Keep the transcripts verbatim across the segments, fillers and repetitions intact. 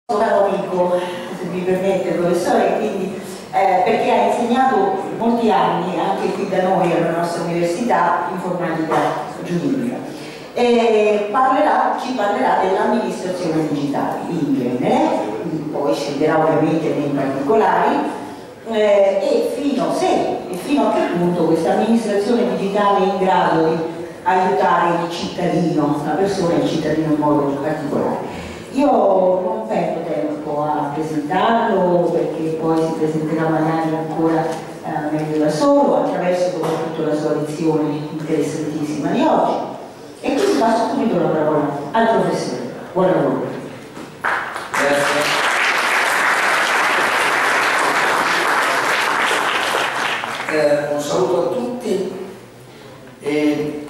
caro amico, se mi permette, professore, quindi, eh, perché ha insegnato molti anni anche qui da noi alla nostra università informatica giuridica. E parlerà, ci parlerà dell'amministrazione digitale in genere, poi scenderà ovviamente nei particolari, eh, e fino, se, e fino a che punto questa amministrazione digitale è in grado di aiutare il cittadino, la persona e il cittadino in modo particolare. Io non perdo tempo a presentarlo perché poi si presenterà magari ancora eh, meglio da solo, attraverso soprattutto la sua lezione interessantissima di oggi. E quindi passo subito la parola al professore. Buon lavoro. Grazie. Eh, un saluto a tutti. E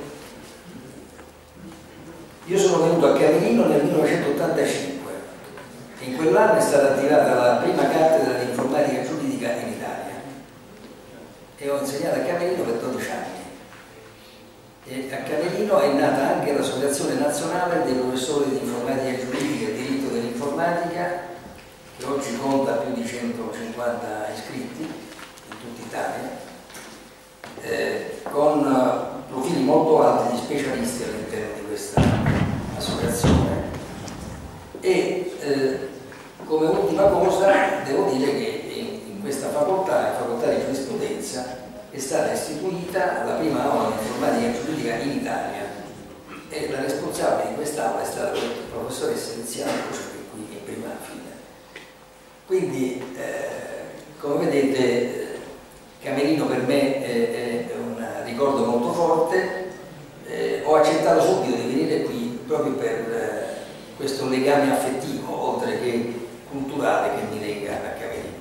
io sono venuto a Camerino nel millenovecentottantacinque. In quell'anno è stata attivata la prima cattedra di informatica giuridica in Italia e ho insegnato a Camerino per dodici anni. E a Camerino è nata anche l'Associazione Nazionale dei Professori di Informatica Giuridica e Diritto dell'Informatica, che oggi conta più di centocinquanta iscritti in tutta Italia, eh, con profili molto alti di specialisti all'interno di questa associazione. E eh, come ultima cosa devo dire che in, in questa facoltà, la facoltà di giurisprudenza, è stata istituita la prima aula di informatica giuridica in Italia e la responsabile di quest'aula è stata la professoressa Tiziana qui in prima fila. Quindi eh, come vedete Camerino per me è, è un ricordo molto forte. Eh, ho accettato subito di venire qui proprio per eh, questo legame affettivo oltre che culturale che mi lega a Camerino.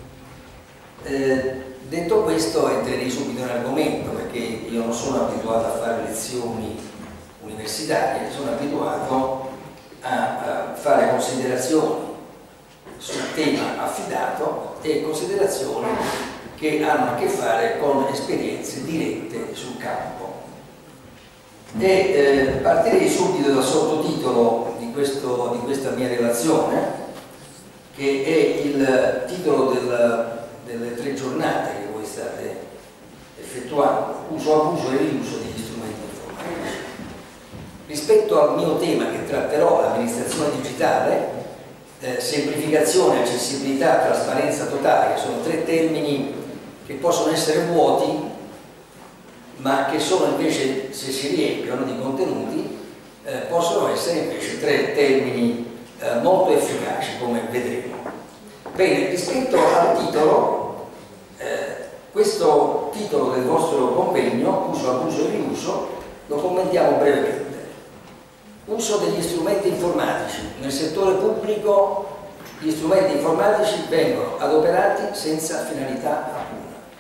Eh, detto questo entrerei subito nell'argomento, perché io non sono abituato a fare lezioni universitarie, sono abituato a, a fare considerazioni sul tema affidato e considerazioni che hanno a che fare con esperienze dirette sul campo. E eh, partirei subito dal sottotitolo di, questo, di questa mia relazione, che è il titolo del, delle tre giornate che voi state effettuando: uso, abuso e riuso degli strumenti informatici. Rispetto al mio tema che tratterò, l'amministrazione digitale, eh, semplificazione, accessibilità, trasparenza totale, che sono tre termini che possono essere vuoti, ma che sono invece, se si riempiono di contenuti, eh, possono essere invece tre termini eh, molto efficaci, come vedremo. Bene, rispetto al titolo, eh, questo titolo del vostro convegno, uso, abuso e riuso, lo commentiamo brevemente. Uso degli strumenti informatici. Nel settore pubblico gli strumenti informatici vengono adoperati senza finalità alcuna.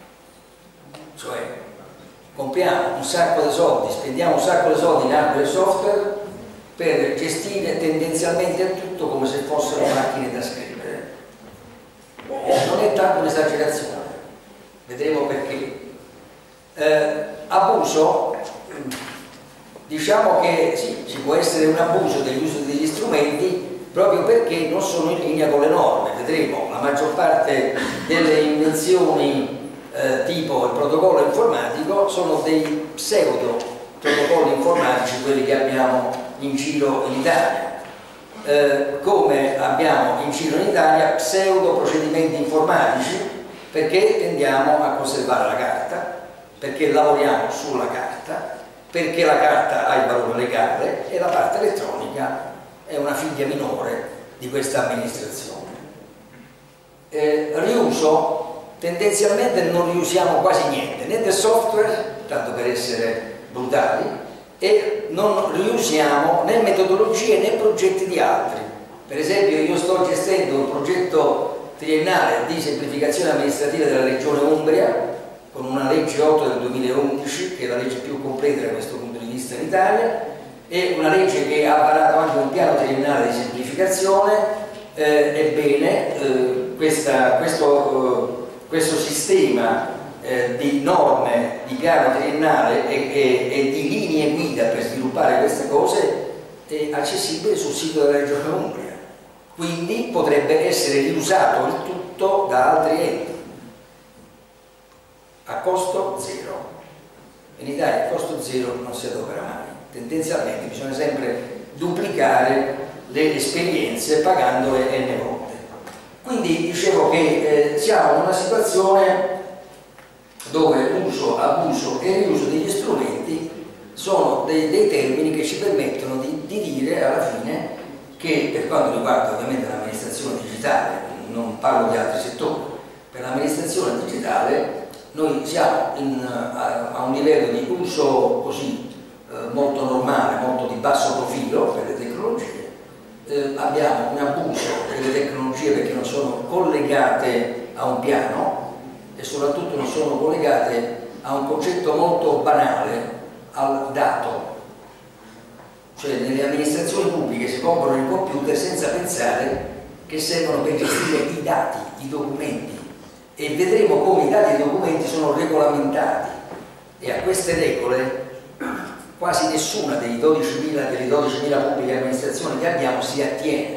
Cioè, compriamo un sacco di soldi, spendiamo un sacco di soldi in hardware e software per gestire tendenzialmente tutto come se fossero macchine da scrivere. Non è tanto un'esagerazione, vedremo perché. Eh, abuso, diciamo che sì, ci può essere un abuso dell'uso degli strumenti proprio perché non sono in linea con le norme. Vedremo, la maggior parte delle invenzioni Eh, tipo il protocollo informatico sono dei pseudo protocolli informatici, quelli che abbiamo in giro in Italia, eh, come abbiamo in giro in Italia pseudo procedimenti informatici, perché tendiamo a conservare la carta, perché lavoriamo sulla carta, perché la carta ha il valore legale e la parte elettronica è una figlia minore di questa amministrazione. Eh, riuso: tendenzialmente non riusiamo quasi niente, né del software, tanto per essere brutali, e non riusiamo né metodologie né progetti di altri. Per esempio, io sto gestendo un progetto triennale di semplificazione amministrativa della Regione Umbria, con una legge otto del duemilaundici, che è la legge più completa da questo punto di vista in Italia, e una legge che ha varato anche un piano triennale di semplificazione. Eh, ebbene, eh, questa, questo... Eh, Questo sistema eh, di norme di piano triennale e, e, e di linee guida per sviluppare queste cose è accessibile sul sito della Regione Umbria. quindi potrebbe essere riusato il tutto da altri enti a costo zero. In Italia a costo zero non si adopera mai, tendenzialmente bisogna sempre duplicare le esperienze pagandole n volte. Quindi dicevo che eh, siamo in una situazione dove l'uso, abuso e riuso degli strumenti sono dei, dei termini che ci permettono di, di dire alla fine che, per quanto riguarda ovviamente l'amministrazione digitale, non parlo di altri settori, per l'amministrazione digitale noi siamo in, a, a un livello di uso così eh, molto normale, molto di basso profilo per le tecnologie, eh, abbiamo un abuso delle tecnologie perché non sono collegate a un piano e soprattutto non sono collegate a un concetto molto banale, al dato. Cioè nelle amministrazioni pubbliche si comprano i computer senza pensare che servono per gestire i dati, i documenti, e vedremo come i dati e i documenti sono regolamentati e a queste regole quasi nessuna dei dodicimila, delle dodicimila pubbliche amministrazioni che abbiamo si attiene.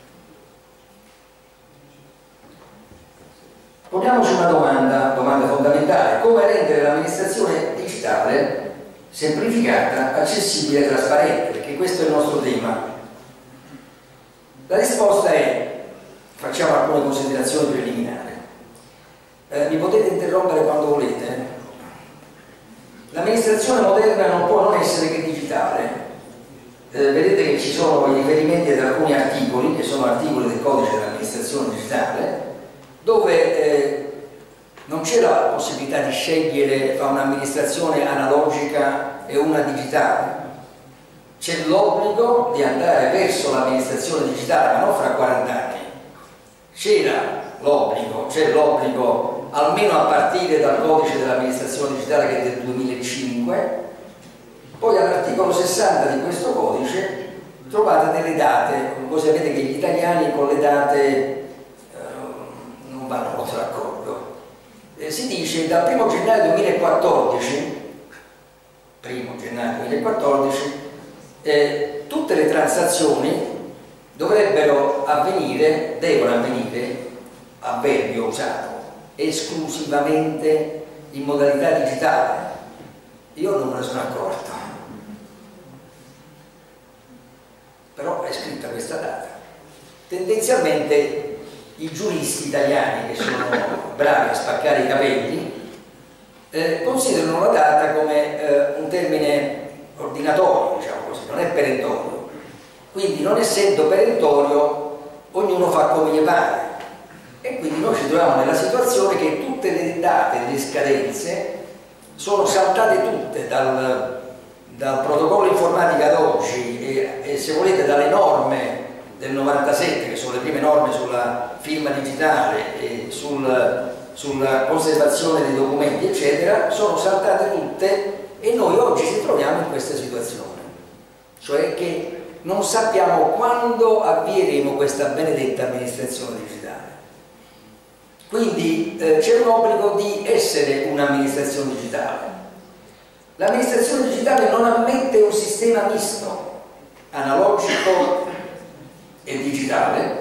Poniamoci una domanda, domanda fondamentale: come rendere l'amministrazione digitale semplificata, accessibile e trasparente? Perché questo è il nostro tema. La risposta è, facciamo alcune considerazioni preliminari. Eh, mi potete interrompere quando volete. L'amministrazione moderna non può non essere che digitale. Eh, vedete che ci sono i riferimenti ad alcuni articoli, che sono articoli del codice dell'amministrazione digitale, dove eh, non c'è la possibilità di scegliere fra un'amministrazione analogica e una digitale. C'è l'obbligo di andare verso l'amministrazione digitale, ma non fra quaranta anni. C'era l'obbligo, c'è l'obbligo almeno a partire dal codice dell'amministrazione digitale che è del duemilacinque, poi all'articolo sessanta di questo codice trovate delle date. Voi sapete che gli italiani con le date eh, non vanno molto d'accordo. Eh, si dice dal primo gennaio duemilaquattordici, primo gennaio duemilaquattordici, eh, tutte le transazioni dovrebbero avvenire, devono avvenire, avverbio usato, esclusivamente in modalità digitale. Io non me ne sono accorto, però è scritta questa data. Tendenzialmente i giuristi italiani, che sono bravi a spaccare i capelli, eh, considerano la data come eh, un termine ordinatorio, diciamo così, non è perentorio. Quindi, non essendo perentorio, ognuno fa come gli pare. E quindi noi ci troviamo nella situazione che tutte le date, le scadenze sono saltate tutte dal, dal protocollo informatica ad oggi e, e se volete dalle norme del novantasette, che sono le prime norme sulla firma digitale e sul, sulla conservazione dei documenti eccetera, sono saltate tutte e noi oggi ci troviamo in questa situazione, cioè che non sappiamo quando avvieremo questa benedetta amministrazione digitale. Quindi eh, c'è un obbligo di essere un'amministrazione digitale. L'amministrazione digitale non ammette un sistema misto, analogico e digitale,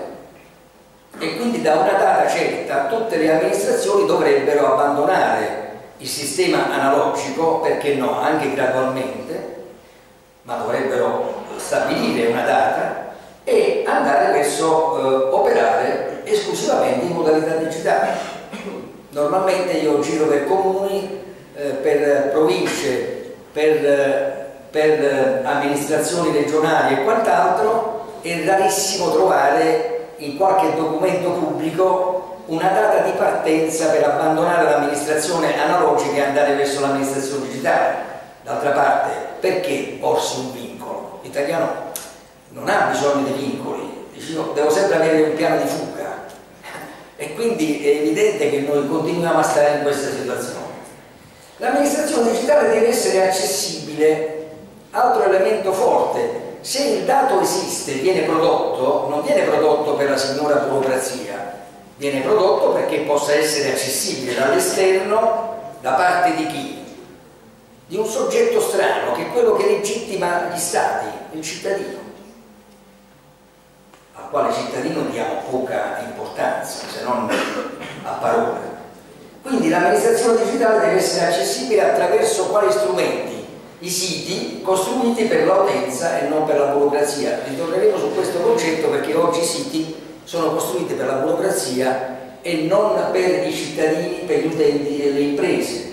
e quindi da una data certa tutte le amministrazioni dovrebbero abbandonare il sistema analogico, perché no, anche gradualmente, ma dovrebbero stabilire una data e andare verso eh, operare esclusivamente in modalità digitale. Normalmente io giro per comuni, eh, per province, per, eh, per eh, amministrazioni regionali e quant'altro, è rarissimo trovare in qualche documento pubblico una data di partenza per abbandonare l'amministrazione analogica e andare verso l'amministrazione digitale. D'altra parte, perché porsi un vincolo? L'italiano non ha bisogno di vincoli, dice, io devo sempre avere un piano di fuga e quindi è evidente che noi continuiamo a stare in questa situazione. L'amministrazione digitale deve essere accessibile, altro elemento forte. Se il dato esiste, viene prodotto, non viene prodotto per la signora burocrazia, viene prodotto perché possa essere accessibile dall'esterno, da parte di chi? Di un soggetto strano, che è quello che legittima gli stati, il cittadino. quale cittadino diamo poca importanza, se non a parole. Quindi l'amministrazione digitale deve essere accessibile attraverso quali strumenti? I siti costruiti per l'utenza e non per la burocrazia. Ritorneremo su questo concetto perché oggi i siti sono costruiti per la burocrazia e non per i cittadini, per gli utenti e le imprese.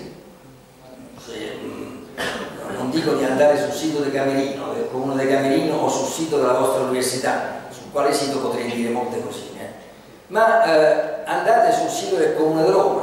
Non dico di andare sul sito del Camerino, del Comune di Camerino o sul sito della vostra università, sul quale sito potrei dire molte cosine, ma eh, andate sul sito del Comune di Roma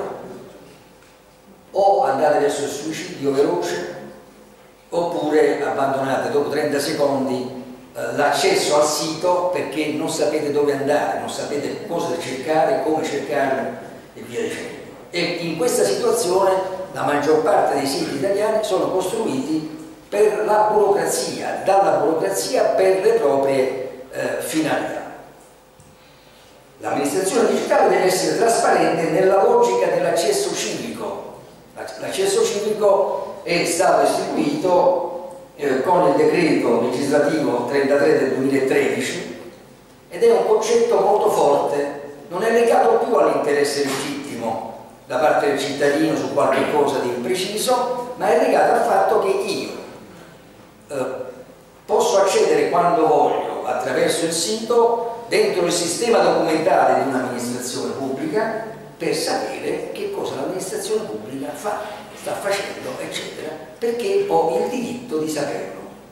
o andate verso il suicidio veloce oppure abbandonate dopo trenta secondi eh, l'accesso al sito perché non sapete dove andare, non sapete cosa cercare, come cercarlo e via dicendo. E in questa situazione la maggior parte dei siti italiani sono costruiti per la burocrazia, dalla burocrazia per le proprie eh, finalità. L'amministrazione digitale deve essere trasparente nella logica dell'accesso civico. L'accesso civico è stato istituito eh, con il decreto legislativo trentatré del duemilatredici ed è un concetto molto forte, non è legato più all'interesse legittimo da parte del cittadino su qualche cosa di impreciso, ma è legato al fatto che io eh, posso accedere quando voglio attraverso il sito dentro il sistema documentale di un'amministrazione pubblica per sapere che cosa l'amministrazione pubblica fa, sta facendo, eccetera, perché ho il diritto di saperlo.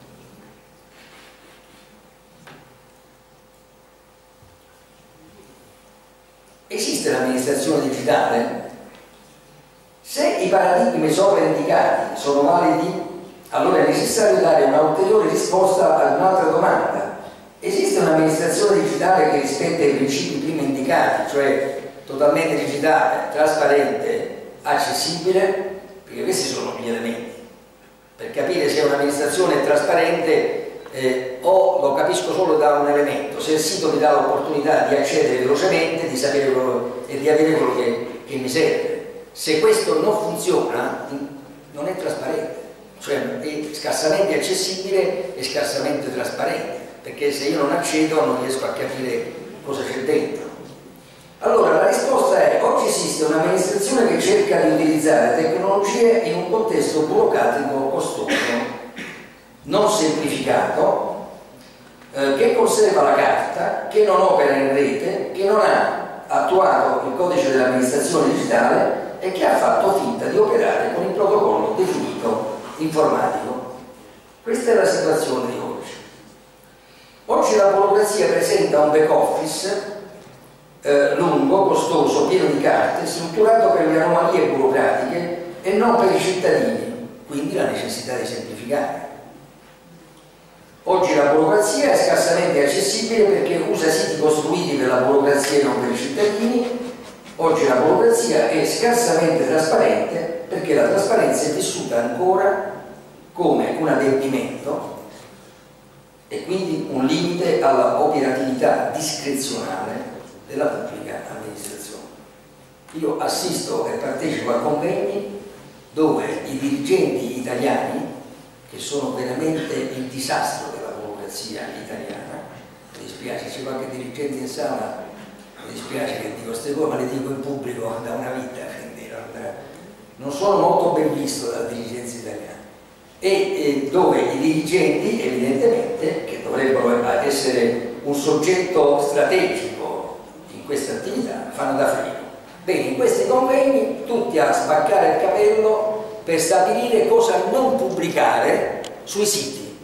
Esiste l'amministrazione digitale? Se i paradigmi sopra indicati sono validi, allora è necessario dare una ulteriore risposta ad un'altra domanda. Esiste un'amministrazione digitale che rispetta i principi prima indicati, cioè totalmente digitale, trasparente, accessibile? Perché questi sono gli elementi. Per capire se un'amministrazione è trasparente eh, o lo capisco solo da un elemento, se il sito mi dà l'opportunità di accedere velocemente, di sapere quello, e di avere quello che, che mi serve. Se questo non funziona, non è trasparente, cioè è scarsamente accessibile e scarsamente trasparente, perché se io non accedo non riesco a capire cosa c'è dentro. Allora la risposta è: oggi esiste un'amministrazione che cerca di utilizzare tecnologie in un contesto burocratico costoso, non semplificato, eh, che conserva la carta, che non opera in rete, che non ha attuato il codice dell'amministrazione digitale e che ha fatto finta di operare con il protocollo definito informatico. Questa è la situazione di oggi. Oggi la burocrazia presenta un back office eh, lungo, costoso, pieno di carte, strutturato per le anomalie burocratiche e non per i cittadini, quindi la necessità di semplificare. Oggi la burocrazia è scarsamente accessibile perché usa siti costruiti per la burocrazia e non per i cittadini. Oggi la burocrazia è scarsamente trasparente perché la trasparenza è vissuta ancora come un adempimento e quindi un limite alla operatività discrezionale della pubblica amministrazione. Io assisto e partecipo a convegni dove i dirigenti italiani, che sono veramente il disastro della burocrazia italiana, mi dispiace, c'è qualche dirigente in sala, mi dispiace che dico queste cose, ma le dico in pubblico da una vita, quindi non, non sono molto ben visto dalla dirigenza italiana. E, e dove i dirigenti, evidentemente, che dovrebbero essere un soggetto strategico in questa attività, fanno da freno. Bene, in questi convegni tutti a spaccare il capello per stabilire cosa non pubblicare sui siti.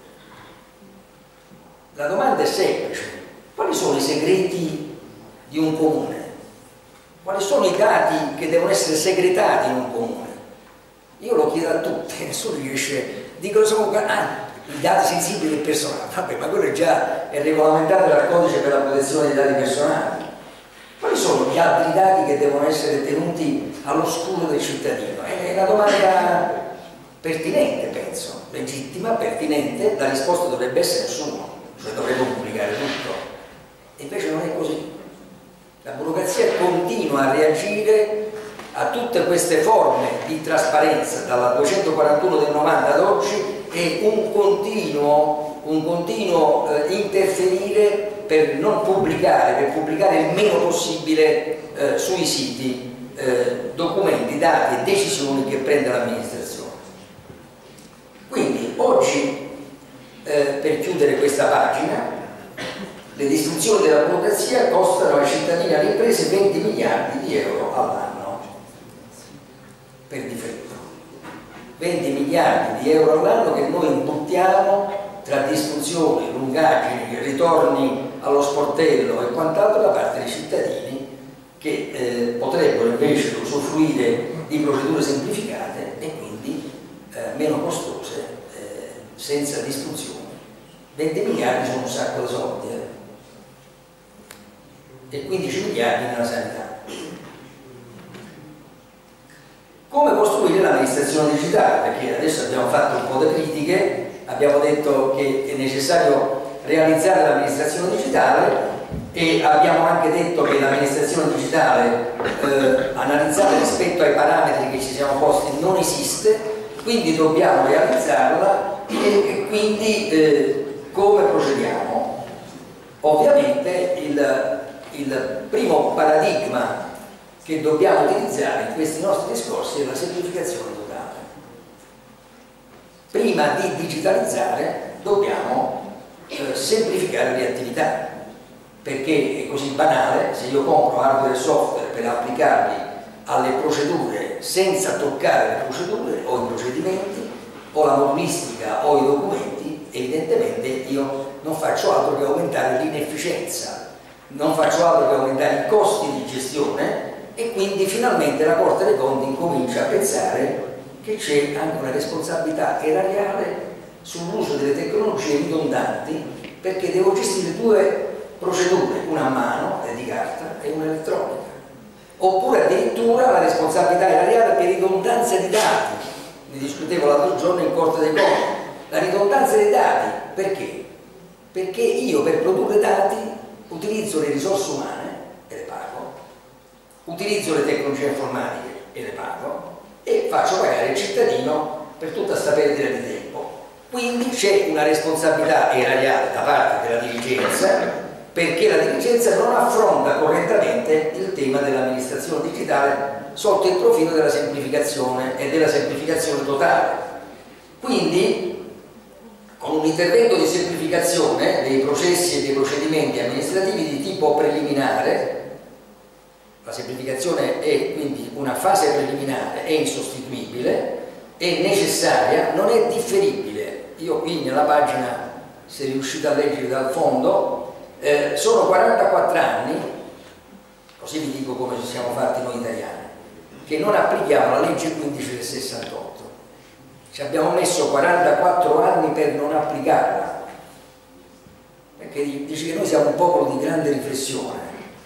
La domanda è semplice: quali sono i segreti di un comune? Quali sono i dati che devono essere segretati in un comune? Io lo chiedo a tutti, nessuno riesce, dicono sono ah, i dati sensibili del personale, vabbè, ma quello già è regolamentato dal codice per la protezione dei dati personali. Quali sono gli altri dati che devono essere tenuti all'oscuro del cittadino? È una domanda pertinente, penso, legittima, pertinente, la risposta dovrebbe essere nessuno, cioè dovremmo pubblicare tutto. E invece non è così. La burocrazia continua a reagire a tutte queste forme di trasparenza, dalla duecentoquarantuno del novanta ad oggi, e un continuo, un continuo eh, interferire per non pubblicare, per pubblicare il meno possibile eh, sui siti eh, documenti, dati e decisioni che prende l'amministrazione. Quindi oggi, eh, per chiudere questa pagina, le distruzioni della burocrazia costano ai cittadini e alle imprese venti miliardi di euro all'anno, per difetto. venti miliardi di euro all'anno che noi imbuttiamo tra distruzioni, lungaggini, ritorni allo sportello e quant'altro da parte dei cittadini che eh, potrebbero invece usufruire di procedure semplificate e quindi eh, meno costose, eh, senza distruzioni. venti miliardi sono un sacco di soldi, eh? E quindici miliardi nella sanità. Come costruire l'amministrazione digitale? Perché adesso abbiamo fatto un po' di critiche, abbiamo detto che è necessario realizzare l'amministrazione digitale e abbiamo anche detto che l'amministrazione digitale eh, analizzata rispetto ai parametri che ci siamo posti non esiste, quindi dobbiamo realizzarla e, e quindi eh, come procediamo? Ovviamente il, il primo paradigma che dobbiamo utilizzare in questi nostri discorsi è la semplificazione totale. Prima di digitalizzare dobbiamo eh, semplificare le attività, perché è così banale: se io compro hardware e software per applicarli alle procedure senza toccare le procedure o i procedimenti o la modulistica o i documenti, evidentemente io non faccio altro che aumentare l'inefficienza, non faccio altro che aumentare i costi di gestione e quindi finalmente la Corte dei Conti incomincia a pensare che c'è anche una responsabilità erariale sull'uso delle tecnologie ridondanti, perché devo gestire due procedure, una a mano, di carta, e una elettronica. Oppure addirittura la responsabilità erariale per ridondanza di dati. Ne discutevo l'altro giorno in Corte dei Conti. La ridondanza dei dati, perché? Perché io per produrre dati utilizzo le risorse umane e le pago, utilizzo le tecnologie informatiche e le pago, e faccio pagare il cittadino per tutta questa perdita di tempo. Quindi c'è una responsabilità erariale da parte della dirigenza, perché la dirigenza non affronta correttamente il tema dell'amministrazione digitale sotto il profilo della semplificazione e della semplificazione totale. Quindi, con un intervento di semplificazione dei processi e dei procedimenti amministrativi di tipo preliminare, la semplificazione è quindi una fase preliminare, è insostituibile, è necessaria, non è differibile. Io qui nella pagina, se riuscite a leggere dal fondo, eh, sono quarantaquattro anni, così vi dico come ci siamo fatti noi italiani, che non applichiamo la legge quindici del sessantotto. Ci abbiamo messo quarantaquattro anni per non applicarla, perché dice che noi siamo un popolo di grande riflessione.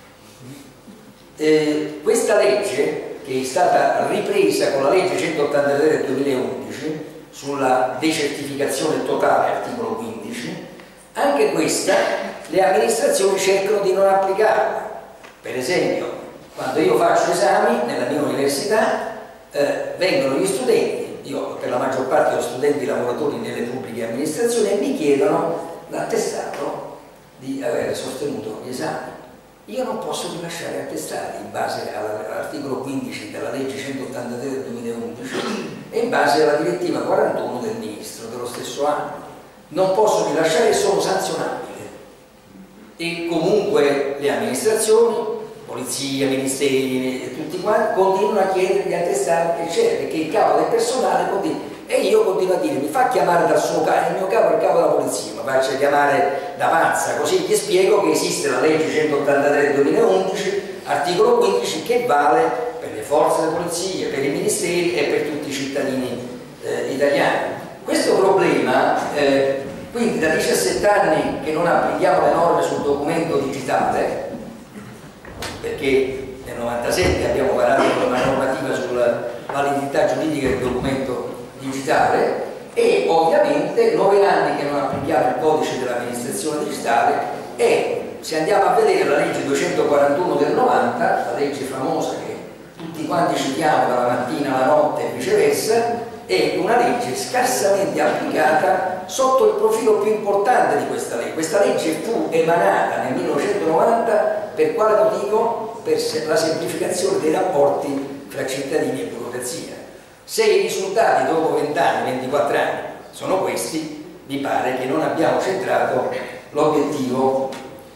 Eh, questa legge, che è stata ripresa con la legge centottantatre del duemilaundici sulla decertificazione totale, articolo quindici, anche questa le amministrazioni cercano di non applicarla. Per esempio, quando io faccio esami nella mia università, eh, vengono gli studenti, io per la maggior parte ho studenti lavoratori nelle pubbliche amministrazioni, e mi chiedono l'attestato di aver sostenuto gli esami. Io non posso rilasciare attestati in base all'articolo quindici della legge centottantatre del duemilaundici e in base alla direttiva quarantuno del ministro dello stesso anno. Non posso rilasciare e sono sanzionabile. E comunque le amministrazioni, polizia, ministeri e tutti quanti continuano a chiedere gli attestati, eccetera, perché il capo del personale continua. E io continuo a dire: mi fa chiamare dal suo capo, il mio capo è il capo della polizia, mi faccia chiamare da pazza, così gli spiego che esiste la legge centottantatre del duemilaundici, articolo quindici, che vale per le forze della polizia, per i ministeri e per tutti i cittadini eh, italiani. Questo problema, eh, quindi da diciassette anni che non applichiamo le norme sul documento digitale, perché nel novantasette abbiamo varato una normativa sulla validità giuridica del documento digitale, e ovviamente nove anni che non applichiamo il codice dell'amministrazione digitale, e se andiamo a vedere la legge duecentoquarantuno del novanta, la legge famosa che tutti quanti citiamo dalla mattina alla notte e viceversa, è una legge scarsamente applicata sotto il profilo più importante di questa legge. Questa legge fu emanata nel millenovecentonovanta per quale motivo? Per la semplificazione dei rapporti tra cittadini e burocrazia. Se i risultati dopo venti anni, ventiquattro anni sono questi, mi pare che non abbiamo centrato l'obiettivo.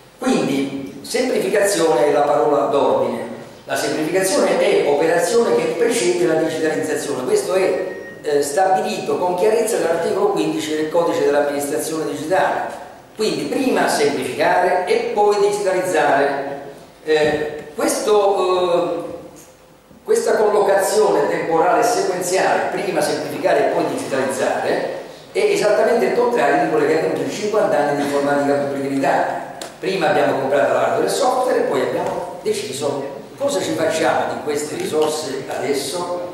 Quindi semplificazione è la parola d'ordine. La semplificazione è operazione che precede la digitalizzazione. Questo è eh, stabilito con chiarezza dall'articolo quindici del codice dell'amministrazione digitale. Quindi prima semplificare e poi digitalizzare. Eh, questo, eh, questa collocazione temporale sequenziale, prima semplificare e poi digitalizzare, è esattamente il contrario di quello che è avvenuto in cinquanta anni di informatica pubblica in Italia. Prima abbiamo comprato l'hardware e il software e poi abbiamo deciso cosa ci facciamo di queste risorse adesso.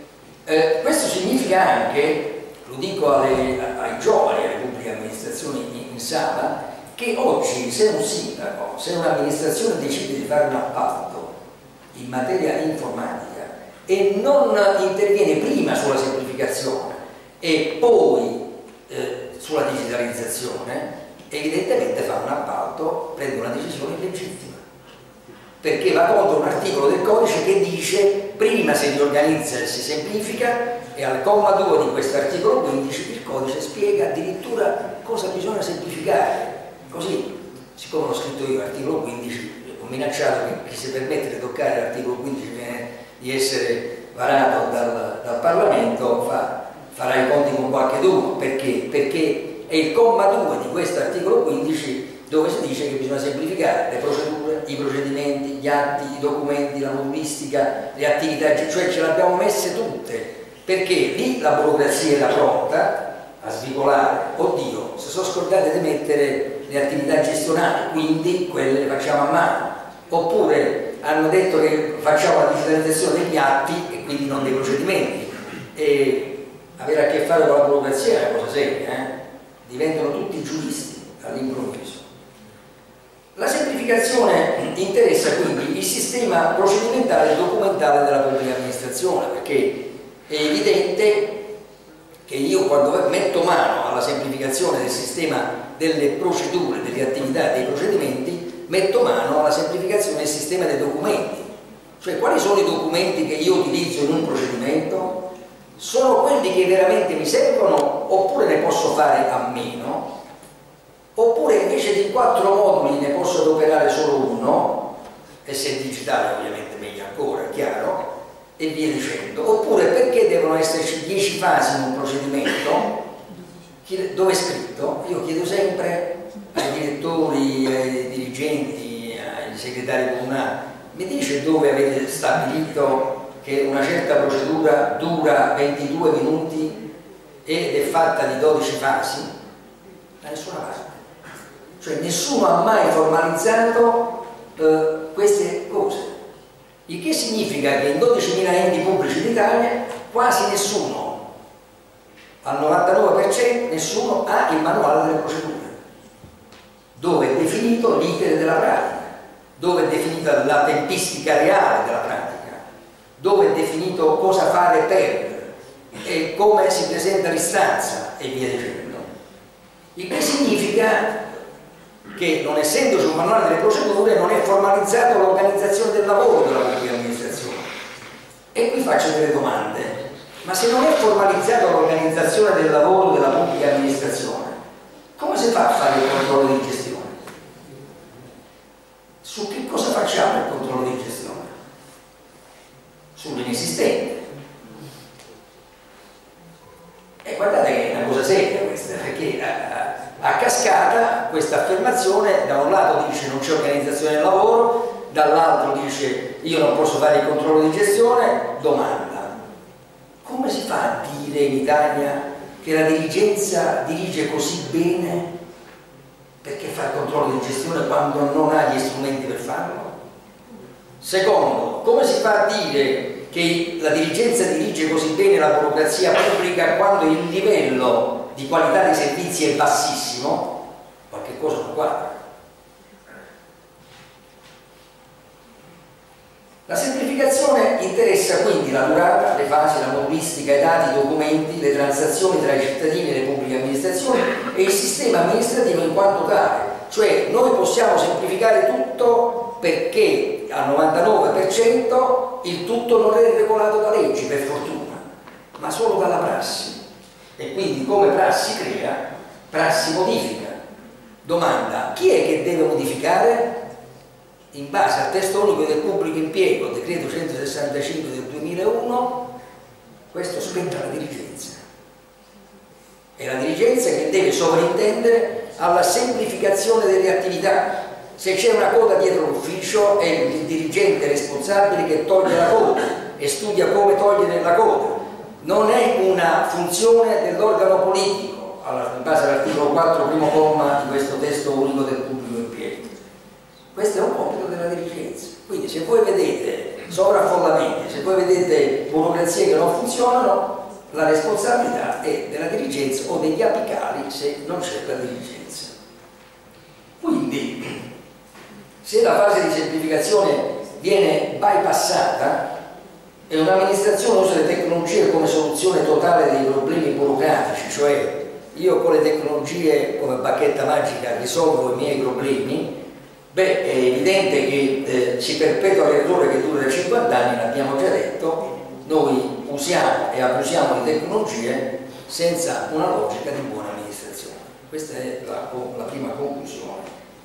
Eh, questo significa anche, lo dico alle, ai giovani, alle pubbliche amministrazioni in, in sala, che oggi se un sindaco, se un'amministrazione decide di fare un appalto in materia informatica e non interviene prima sulla semplificazione e poi eh, sulla digitalizzazione, evidentemente fa un appalto, prende una decisione illegittima, perché va contro un articolo del codice che dice prima si riorganizza e si semplifica, e al comma due di questo articolo quindici il codice spiega addirittura cosa bisogna semplificare. Così, siccome l'ho scritto io articolo quindici, ho minacciato che chi si permette di toccare l'articolo quindici viene di essere varato dal, dal Parlamento, fa, farà i conti con qualcheduno. Perché? Perché è il comma due di questo articolo quindici dove si dice che bisogna semplificare le procedure, i procedimenti, gli atti, i documenti, la modulistica, le attività, cioè ce le abbiamo messe tutte, perché lì la burocrazia era pronta a svicolare. Oddio, si sono scordate di mettere le attività gestionali, quindi quelle le facciamo a mano. Oppure hanno detto che facciamo la digitalizzazione degli atti e quindi non dei procedimenti. E avere a che fare con la burocrazia è una cosa seria, eh? Diventano tutti giuristi all'improvviso. La semplificazione interessa quindi il sistema procedimentale e documentale della pubblica amministrazione, perché è evidente che io quando metto mano alla semplificazione del sistema delle procedure, delle attività e dei procedimenti, metto mano alla semplificazione del sistema dei documenti. Cioè, quali sono i documenti che io utilizzo in un procedimento? Sono quelli che veramente mi servono, oppure ne posso fare a meno? Oppure invece di quattro moduli ne posso adoperare solo uno, e se è digitale ovviamente meglio ancora, è chiaro, e via dicendo. Oppure perché devono esserci dieci fasi in un procedimento? Dove è scritto? Io chiedo sempre ai direttori, ai dirigenti, ai segretari comunali, mi dice dove avete stabilito che una certa procedura dura ventidue minuti ed è fatta di dodici fasi? Da nessuna parte. Cioè nessuno ha mai formalizzato eh, queste cose, il che significa che in dodicimila enti pubblici d'Italia quasi nessuno, al novantanove per cento, nessuno ha il manuale delle procedure, dove è definito l'iter della pratica, dove è definita la tempistica reale della pratica, dove è definito cosa fare per e come si presenta l'istanza e via dicendo. Il che significa che, non essendoci un manuale delle procedure, non è formalizzato l'organizzazione del lavoro della pubblica amministrazione. E qui faccio delle domande. Ma se non è formalizzata l'organizzazione del lavoro della pubblica amministrazione, come si fa a fare il controllo di gestione? Su che cosa facciamo il controllo di gestione? Sull'inesistente. E guardate che è una cosa seria questa, perché a, a cascata questa affermazione da un lato dice non c'è organizzazione del lavoro, dall'altro dice io non posso fare il controllo di gestione. Domanda: come si fa a dire in Italia che la dirigenza dirige così bene perché fa il controllo di gestione quando non ha gli strumenti per farlo? Secondo, come si fa a dire che la dirigenza dirige così bene la burocrazia pubblica quando il livello di qualità dei servizi è bassissimo? Qualche cosa non quadra. La semplificazione interessa quindi la durata, le fasi, la modulistica, i dati, i documenti, le transazioni tra i cittadini e le pubbliche amministrazioni e il sistema amministrativo in quanto tale. Cioè noi possiamo semplificare tutto perché al novantanove per cento il tutto non è regolato da leggi, per fortuna, ma solo dalla prassi. E quindi come prassi crea, prassi modifica. Domanda: chi è che deve modificare? In base al testo unico del pubblico impiego, decreto centosessantacinque del duemilauno, questo spetta alla dirigenza. È la dirigenza che deve sovrintendere alla semplificazione delle attività. Se c'è una coda dietro l'ufficio, è il dirigente responsabile che toglie la coda e studia come togliere la coda. Non è una funzione dell'organo politico, in base all'articolo quattro, primo comma di questo testo unico del pubblico impiego. Questo è un compito della dirigenza. Quindi se voi vedete sovraffollamenti, se voi vedete burocrazie che non funzionano, la responsabilità è della dirigenza o degli apicali se non c'è la dirigenza. Quindi, se la fase di semplificazione viene bypassata e un'amministrazione usa le tecnologie come soluzione totale dei problemi burocratici, cioè io con le tecnologie come bacchetta magica risolvo i miei problemi, beh, è evidente che eh, si perpetua l'errore che dura da cinquanta anni, l'abbiamo già detto. Noi usiamo e abusiamo di tecnologie senza una logica di buona amministrazione. Questa è la, la prima conclusione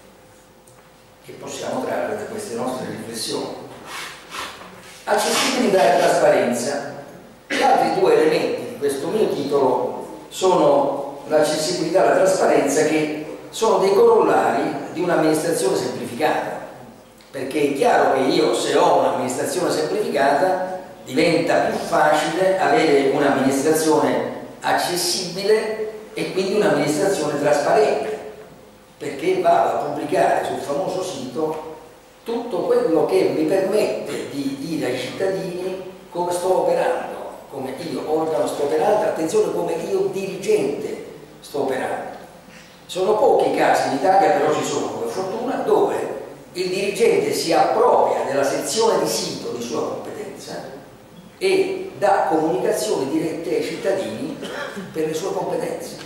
che possiamo trarre da queste nostre riflessioni. Accessibilità e trasparenza. Gli altri due elementi di questo mio titolo sono l'accessibilità e la trasparenza, che sono dei corollari di un'amministrazione semplificata, perché è chiaro che io, se ho un'amministrazione semplificata, diventa più facile avere un'amministrazione accessibile e quindi un'amministrazione trasparente, perché vado a pubblicare sul famoso sito tutto quello che mi permette di dire ai cittadini come sto operando, come io organo sto operando, attenzione, come io dirigente sto operando. Sono pochi i casi in Italia, però ci sono per fortuna, dove il dirigente si appropria della sezione di sito di sua competenza e dà comunicazioni dirette ai cittadini per le sue competenze.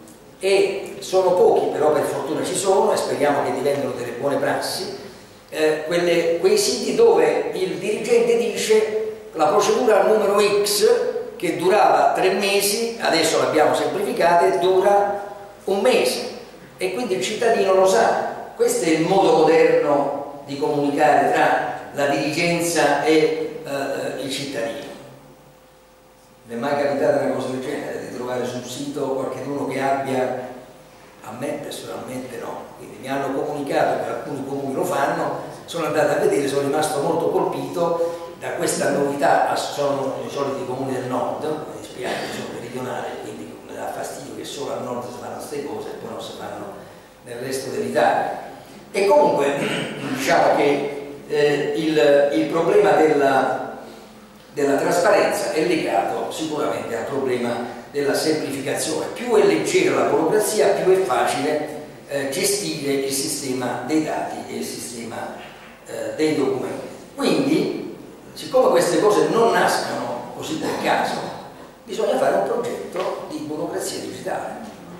E sono pochi, però per fortuna ci sono, e speriamo che diventino delle buone prassi, eh, quelle, quei siti dove il dirigente dice la procedura numero X, che durava tre mesi, adesso l'abbiamo semplificata e dura un mese, e quindi il cittadino lo sa. Questo è il modo moderno di comunicare tra la dirigenza e eh, il cittadino. Mi è mai capitata una cosa del genere, di trovare sul sito qualcuno che abbia, a me personalmente no, quindi mi hanno comunicato che alcuni comuni lo fanno, sono andato a vedere, sono rimasto molto colpito da questa novità. Sono i soliti comuni del nord, mi dispiace, sono meridionale, quindi mi dà fastidio che solo al nord si fanno queste cose e poi non si fanno nel resto dell'Italia. E comunque diciamo che eh, il, il problema della, della trasparenza è legato sicuramente al problema della semplificazione. Più è leggera la burocrazia, più è facile eh, gestire il sistema dei dati e il sistema eh, dei documenti. Quindi, siccome queste cose non nascono così per caso, bisogna fare un progetto di burocrazia digitale.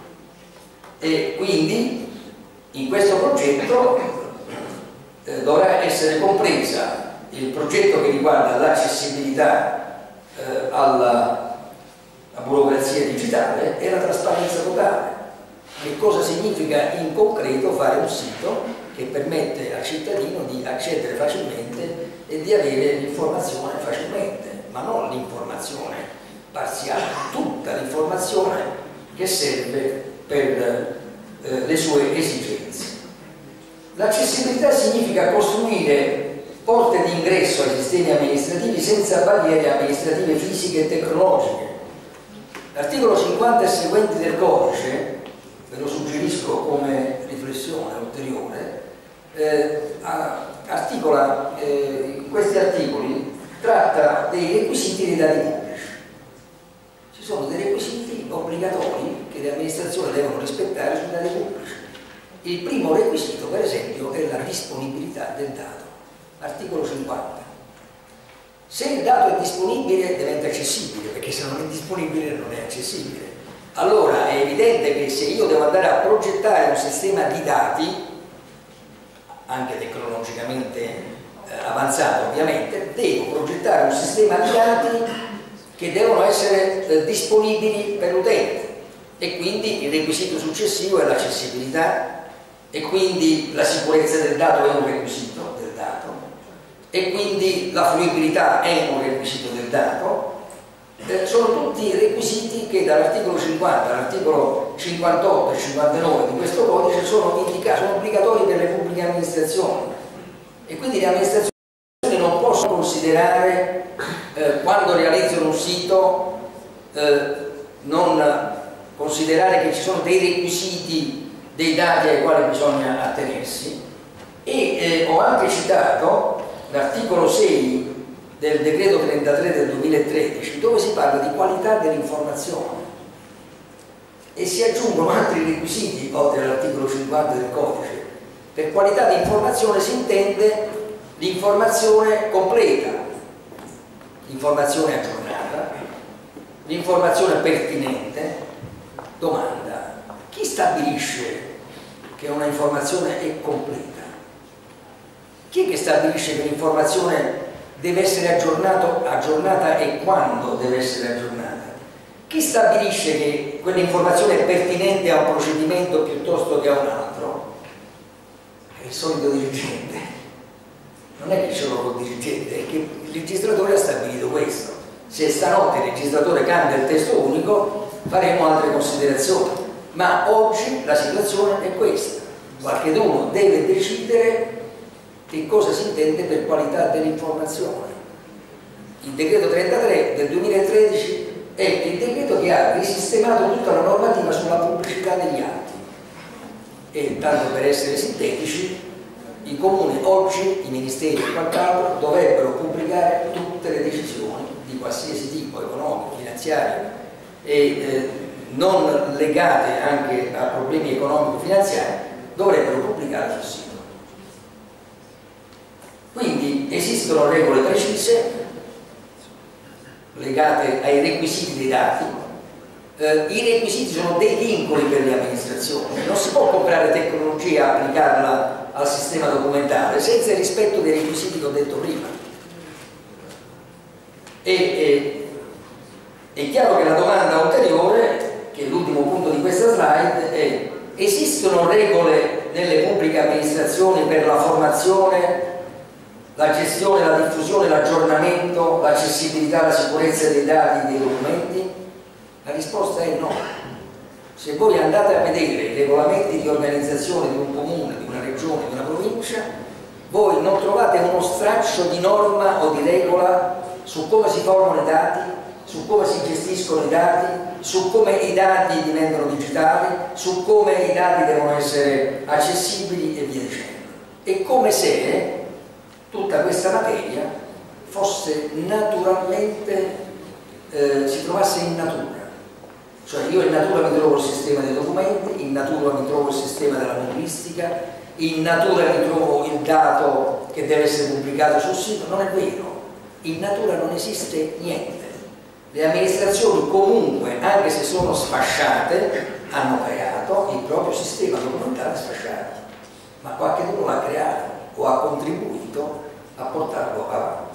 E quindi in questo progetto eh, dovrà essere compresa il progetto che riguarda l'accessibilità eh, alla la burocrazia digitale e la trasparenza totale. Che cosa significa in concreto fare un sito che permette al cittadino di accedere facilmente e di avere l'informazione facilmente, ma non l'informazione parziale, tutta l'informazione che serve per eh, le sue esigenze. L'accessibilità significa costruire porte di ingresso ai sistemi amministrativi senza barriere amministrative fisiche e tecnologiche. L'articolo cinquanta e seguenti del codice, ve lo suggerisco come riflessione ulteriore, eh, articola, eh, in questi articoli tratta dei requisiti dei dati pubblici. Ci sono dei requisiti obbligatori che le amministrazioni devono rispettare sui dati pubblici. Il primo requisito, per esempio, è la disponibilità del dato. Articolo cinquanta. Se il dato è disponibile diventa accessibile, perché se non è disponibile non è accessibile. Allora è evidente che se io devo andare a progettare un sistema di dati, anche tecnologicamente eh, avanzato ovviamente, devo progettare un sistema di dati che devono essere eh, disponibili per l'utente, e quindi il requisito successivo è l'accessibilità, e quindi la sicurezza del dato è un requisito del dato, e quindi la fruibilità è un requisito del dato. Eh, sono tutti requisiti che dall'articolo cinquanta all'articolo cinquantotto e cinquantanove di questo codice sono, sono obbligatori per le pubbliche amministrazioni, e quindi le amministrazioni non possono considerare eh, quando realizzano un sito eh, non considerare che ci sono dei requisiti dei dati ai quali bisogna attenersi. E eh, ho anche citato l'articolo sei del decreto trentatré del duemilatredici, dove si parla di qualità dell'informazione e si aggiungono altri requisiti oltre all'articolo cinquanta del codice. Per qualità di informazione si intende l'informazione completa, l'informazione aggiornata, l'informazione pertinente. Domanda: chi stabilisce che una informazione è completa? Chi è che stabilisce che l'informazione deve essere aggiornato, aggiornata e quando deve essere aggiornata? Chi stabilisce che quell'informazione è pertinente a un procedimento piuttosto che a un altro? È il solito dirigente. Non è che ce l'ho col dirigente, è che il registratore ha stabilito questo. Se stanotte il registratore cambia il testo unico, faremo altre considerazioni, ma oggi la situazione è questa. Qualcheduno deve decidere che cosa si intende per qualità dell'informazione. Il decreto trentatré del duemilatredici è il decreto che ha risistemato tutta la normativa sulla pubblicità degli atti, e tanto per essere sintetici, i comuni oggi, i ministeri e quant'altro dovrebbero pubblicare tutte le decisioni di qualsiasi tipo, economico, finanziario e eh, non legate anche a problemi economico-finanziari, dovrebbero pubblicare sul sito. Quindi esistono regole precise legate ai requisiti dei dati. Eh, i requisiti sono dei vincoli per le amministrazioni, non si può comprare tecnologia e applicarla al sistema documentale senza il rispetto dei requisiti che ho detto prima. E, e, è chiaro che la domanda ulteriore, che è l'ultimo punto di questa slide, è: esistono regole nelle pubbliche amministrazioni per la formazione, la gestione, la diffusione, l'aggiornamento, l'accessibilità, la sicurezza dei dati e dei documenti? La risposta è no. Se voi andate a vedere i regolamenti di organizzazione di un comune, di una regione, di una provincia, voi non trovate uno straccio di norma o di regola su come si formano i dati, su come si gestiscono i dati, su come i dati diventano digitali, su come i dati devono essere accessibili e via dicendo. È come se tutta questa materia fosse naturalmente, eh, si trovasse in natura. Cioè io in natura mi trovo il sistema dei documenti, in natura mi trovo il sistema della modulistica, in natura mi trovo il dato che deve essere pubblicato sul sito. Non è vero, in natura non esiste niente. Le amministrazioni comunque, anche se sono sfasciate, hanno creato il proprio sistema documentale sfasciato, ma qualcuno l'ha creato o ha contribuito a portarlo avanti.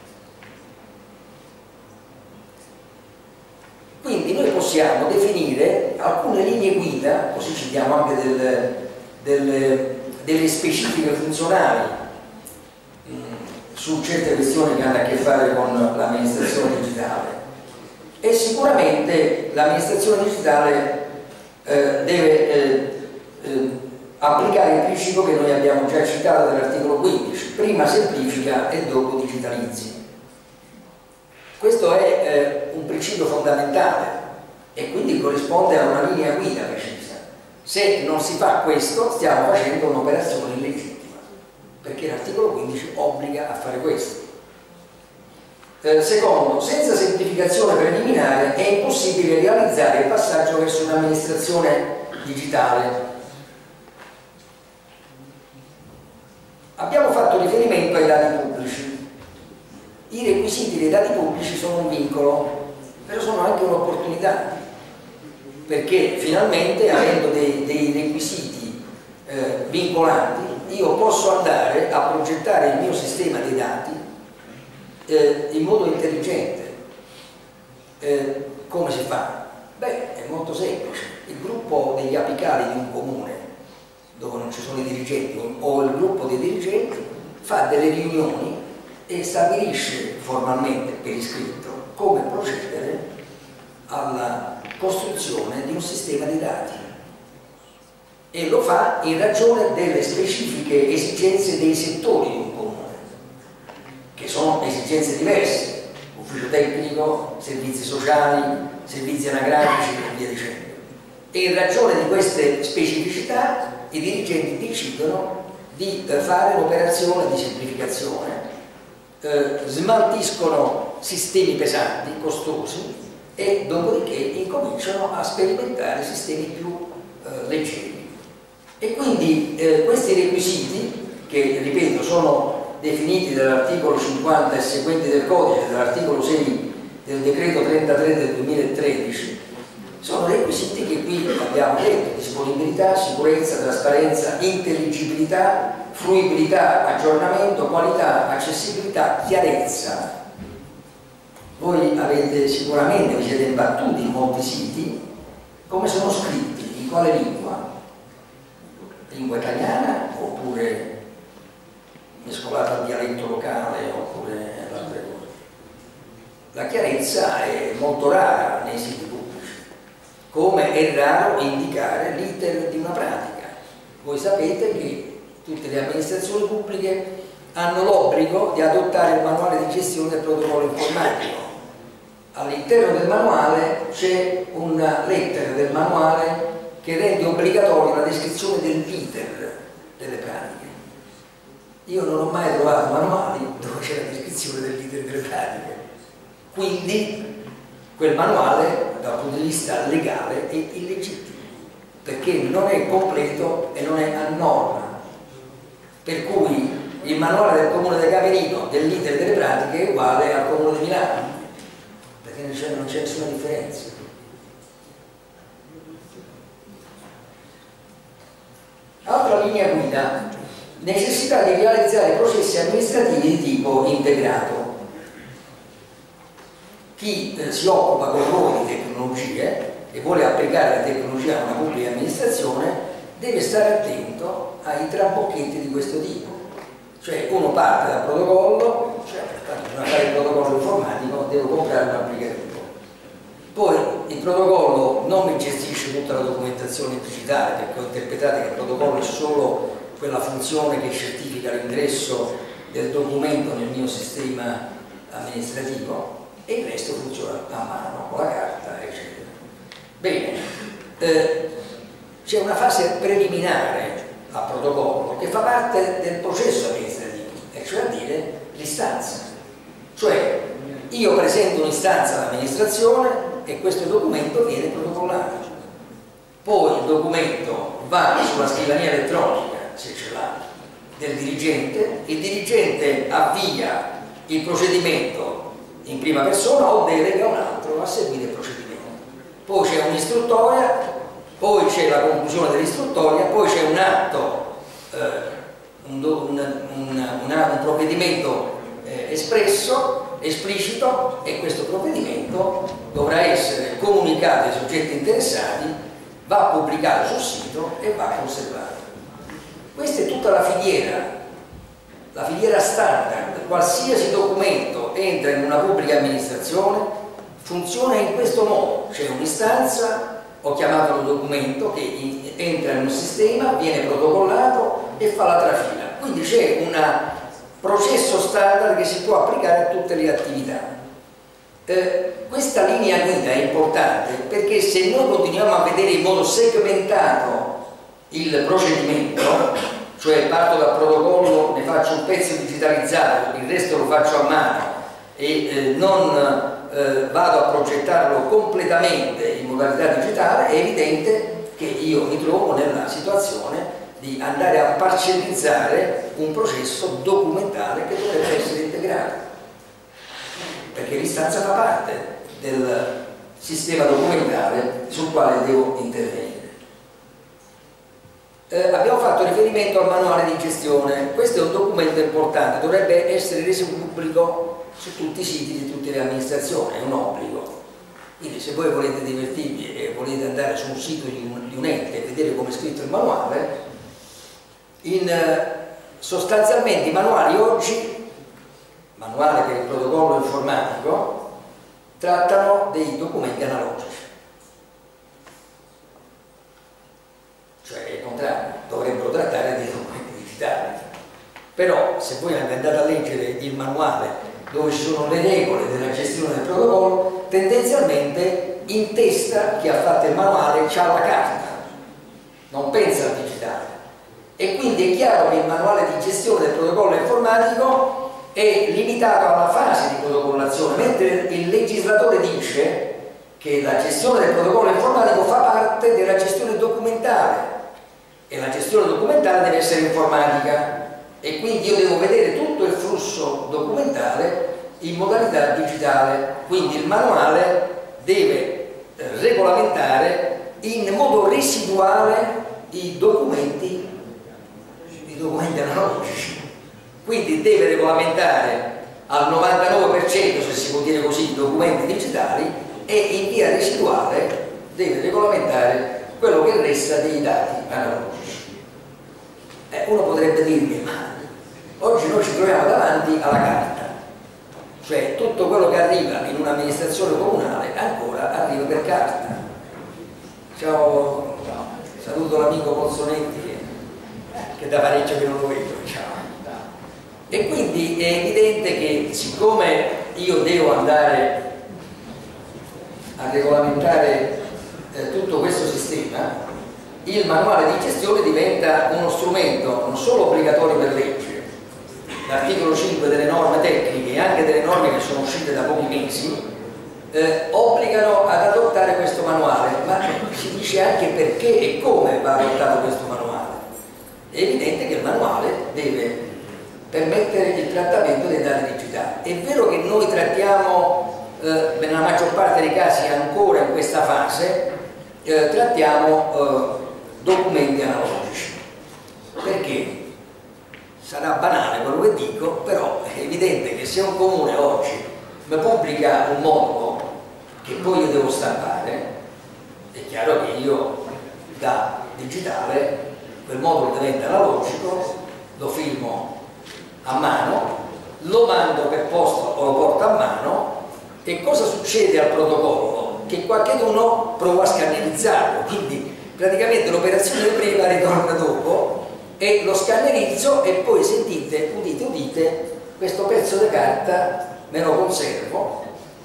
Quindi noi possiamo definire alcune linee guida, così ci diamo anche del, del, delle specifiche funzionali mh, su certe questioni che hanno a che fare con l'amministrazione digitale. E sicuramente l'amministrazione digitale eh, deve eh, eh, applicare il principio che noi abbiamo già citato dall'articolo quindici: prima semplifica e dopo digitalizzi. Questo è eh, un principio fondamentale e quindi corrisponde a una linea guida precisa. Se non si fa questo, stiamo facendo un'operazione illegittima, perché l'articolo quindici obbliga a fare questo. Eh, secondo, senza semplificazione preliminare è impossibile realizzare il passaggio verso un'amministrazione digitale. Abbiamo fatto riferimento ai dati pubblici. I requisiti dei dati pubblici sono un vincolo, però sono anche un'opportunità, perché finalmente, avendo dei, dei requisiti eh, vincolanti, io posso andare a progettare il mio sistema dei dati eh, in modo intelligente. Eh, come si fa? Beh, è molto semplice. Il gruppo degli apicali di un comune, dove non ci sono i dirigenti, o il gruppo dei dirigenti, fa delle riunioni e stabilisce formalmente per iscritto come procedere alla costruzione di un sistema di dati, e lo fa in ragione delle specifiche esigenze dei settori di un comune, che sono esigenze diverse: ufficio tecnico, servizi sociali, servizi anagrafici e via dicendo. E in ragione di queste specificità i dirigenti decidono di eh, fare un'operazione di semplificazione, eh, smaltiscono sistemi pesanti, costosi, e dopodiché incominciano a sperimentare sistemi più eh, leggeri. E quindi eh, questi requisiti, che ripeto sono definiti dall'articolo cinquanta e seguenti del codice, dall'articolo sei del decreto trentatré del duemilatredici, sono requisiti che qui abbiamo detto: disponibilità, sicurezza, trasparenza, intelligibilità, fruibilità, aggiornamento, qualità, accessibilità, chiarezza. Voi avete sicuramente, vi siete imbattuti in molti siti. Come sono scritti? In quale lingua? Lingua italiana oppure mescolata al dialetto locale oppure altre cose? La chiarezza è molto rara nei siti pubblici, come è raro indicare l'iter di una pratica. Voi sapete che tutte le amministrazioni pubbliche hanno l'obbligo di adottare il manuale di gestione del protocollo informatico. All'interno del manuale c'è una lettera del manuale che rende obbligatoria la descrizione dell'iter delle pratiche. Io non ho mai trovato manuali dove c'è la descrizione dell'iter delle pratiche, quindi quel manuale dal punto di vista legale è illegittimo, perché non è completo e non è a norma. Per cui il manuale del Comune di Camerino dell'iter delle pratiche è uguale al Comune di Milano, perché non c'è nessuna differenza. Altra linea guida: necessità di realizzare processi amministrativi di tipo integrato. Chi eh, si occupa con voi di tecnologie e vuole applicare la tecnologia a una pubblica amministrazione deve stare attento ai trabocchetti di questo tipo. Cioè, uno parte dal protocollo, cioè per bisogna fare il protocollo informatico, devo comprare un applicativo. Poi il protocollo non mi gestisce tutta la documentazione digitale, perché ho interpretato che il protocollo è solo quella funzione che certifica l'ingresso del documento nel mio sistema amministrativo, e il resto funziona a mano, con la carta, eccetera. Bene, eh, c'è una fase preliminare al protocollo che fa parte del processo amministrativo, e cioè a dire l'istanza. Cioè, io presento un'istanza all'amministrazione e questo documento viene protocollato. Poi il documento va sulla scrivania elettronica, se ce l'ha, del dirigente. Il dirigente avvia il procedimento in prima persona o delega un altro a seguire il procedimento. Poi c'è un'istruttoria, poi c'è la conclusione dell'istruttoria, poi c'è un atto, eh, un, un, un, un provvedimento eh, espresso, esplicito, e questo provvedimento dovrà essere comunicato ai soggetti interessati, va pubblicato sul sito e va conservato. Questa è tutta la filiera, la filiera standard. Qualsiasi documento entra in una pubblica amministrazione funziona in questo modo: c'è un'istanza, ho chiamato il documento, che entra in un sistema, viene protocollato e fa la trafila. Quindi c'è un processo standard che si può applicare a tutte le attività. Eh, questa linea guida è importante perché se noi continuiamo a vedere in modo segmentato il procedimento, cioè parto dal protocollo, ne faccio un pezzo digitalizzato, il resto lo faccio a mano e eh, non eh, vado a progettarlo completamente in modalità digitale, è evidente che io mi trovo nella situazione di andare a parcellizzare un processo documentale che dovrebbe essere integrato. l'istanza fa parte del sistema documentale sul quale devo intervenire. Eh, abbiamo fatto riferimento al manuale di gestione. Questo è un documento importante, dovrebbe essere reso pubblico su tutti i siti di tutte le amministrazioni, è un obbligo. Quindi se voi volete divertirvi e volete andare su un sito di un, di un ente e vedere come è scritto il manuale, in, eh, sostanzialmente i manuali oggi, manuale per il protocollo informatico, trattano dei documenti analogici. Cioè è il contrario, dovrebbero trattare dei documenti digitali. Però se voi andate a leggere il manuale dove ci sono le regole della gestione del protocollo, tendenzialmente in testa chi ha fatto il manuale c'ha la carta, non pensa al digitale. E quindi è chiaro che il manuale di gestione del protocollo informatico è limitato alla fase di protocollazione, mentre il legislatore dice che la gestione del protocollo informatico fa parte della gestione documentale e la gestione documentale deve essere informatica e quindi io devo vedere tutto il flusso documentale in modalità digitale. Quindi il manuale deve eh, regolamentare in modo residuale i documenti, i documenti analogici. Quindi deve regolamentare al novantanove per cento, se si può dire così, i documenti digitali e in via residuale deve regolamentare quello che resta dei dati analogici. Eh, uno potrebbe dirmi, ma oggi noi ci troviamo davanti alla carta, cioè tutto quello che arriva in un'amministrazione comunale ancora arriva per carta. Ciao, saluto l'amico Pozzonetti che, che da parecchio che non lo vedo, ciao. E quindi è evidente che siccome io devo andare a regolamentare eh, tutto questo sistema, il manuale di gestione diventa uno strumento non solo obbligatorio per legge. L'articolo cinque delle norme tecniche e anche delle norme che sono uscite da pochi mesi eh, obbligano ad adottare questo manuale, ma si dice anche perché e come va adottato questo manuale. È evidente che il manuale deve permettere il trattamento dei dati digitali. È vero che noi trattiamo, eh, nella maggior parte dei casi ancora in questa fase, eh, trattiamo eh, documenti analogici. Perché? Sarà banale quello che dico, però è evidente che se un comune oggi mi pubblica un modulo che poi io devo stampare, è chiaro che io da digitale quel modulo diventa analogico, lo filmo a mano, lo mando per posta o lo porto a mano e cosa succede al protocollo? Che qualcuno prova a scannerizzarlo, quindi praticamente l'operazione prima ritorna dopo e lo scannerizzo e poi sentite, udite, udite, questo pezzo di carta me lo conservo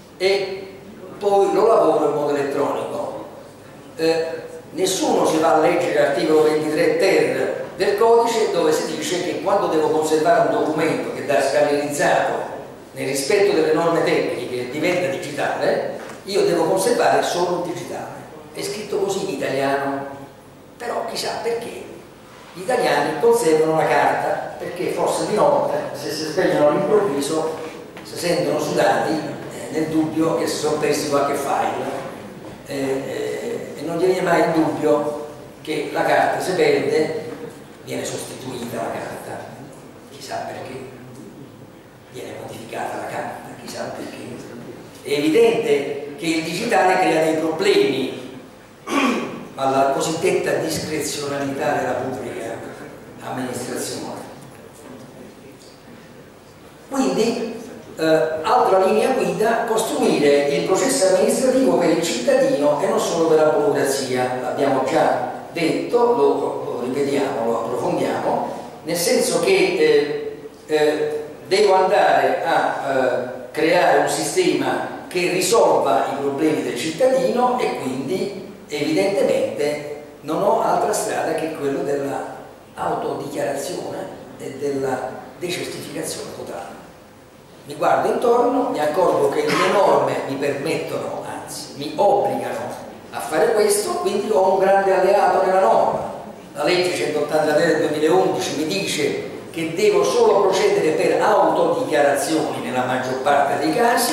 e poi lo lavoro in modo elettronico. Eh, nessuno si va a leggere l'articolo ventitré ter del codice dove si dice che quando devo conservare un documento che da scannerizzato nel rispetto delle norme tecniche diventa digitale, io devo conservare solo il digitale. È scritto così in italiano, però chissà perché gli italiani conservano la carta, perché forse di notte, se si svegliano all'improvviso, si sentono sudati eh, nel dubbio che si sono persi qualche file eh, eh, e non gli viene mai il dubbio che la carta si perde, viene sostituita la carta, chissà perché, viene modificata la carta, chissà perché. È evidente che il digitale crea dei problemi alla cosiddetta discrezionalità della pubblica amministrazione. Quindi, eh, altra linea guida, costruire il processo amministrativo per il cittadino e non solo per la burocrazia. L'abbiamo già detto, lo, lo ripetiamo, lo approfondiamo, nel senso che eh, eh, devo andare a eh, creare un sistema che risolva i problemi del cittadino e quindi evidentemente non ho altra strada che quello della autodichiarazione e della decertificazione totale. Mi guardo intorno, mi accorgo che le norme mi permettono, anzi mi obbligano a fare questo, quindi ho un grande alleato nella norma. La legge centottantatré del duemilaundici mi dice che devo solo procedere per autodichiarazioni nella maggior parte dei casi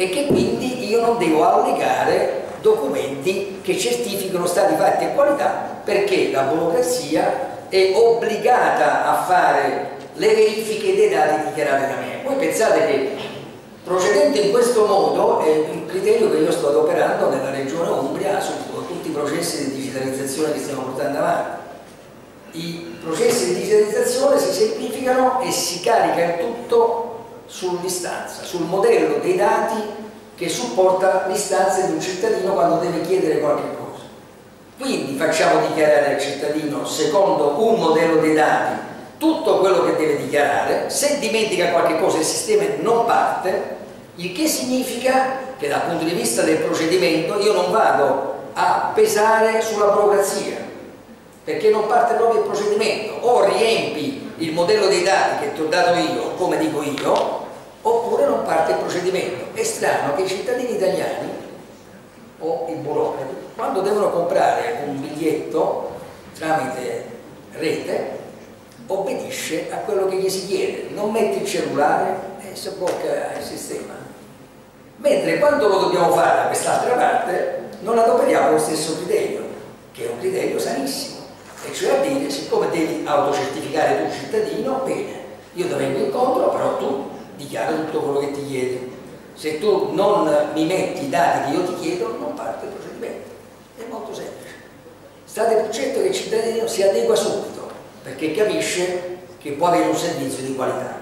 e che quindi io non devo allegare documenti che certificano stati fatti e qualità, perché la burocrazia è obbligata a fare le verifiche dei dati dichiarati da me. Voi pensate che procedendo in questo modo è un criterio che io sto adoperando nella regione Umbria su tutti i processi di digitalizzazione che stiamo portando avanti. I processi di digitalizzazione si semplificano e si carica il tutto sull'istanza, sul modello dei dati che supporta l'istanza di un cittadino quando deve chiedere qualche cosa. Quindi facciamo dichiarare al cittadino, secondo un modello dei dati, tutto quello che deve dichiarare. Se dimentica qualche cosa il sistema non parte, il che significa che dal punto di vista del procedimento io non vado a pesare sulla burocrazia, perché non parte proprio il procedimento. O riempi il modello dei dati che ti ho dato io come dico io, oppure non parte il procedimento. È strano che i cittadini italiani o i burocrati, quando devono comprare un biglietto tramite rete, obbedisce a quello che gli si chiede, non mette il cellulare e si blocca il sistema. Mentre quando lo dobbiamo fare da quest'altra parte non adoperiamo lo stesso criterio, che è un criterio sanissimo, e cioè a dire, siccome devi autocertificare tu cittadino, bene, io ti vengo incontro, però tu dichiara tutto quello che ti chiedi. Se tu non mi metti i dati che io ti chiedo, non parte il procedimento. È molto semplice. State per certo che il cittadino si adegua subito, perché capisce che può avere un servizio di qualità.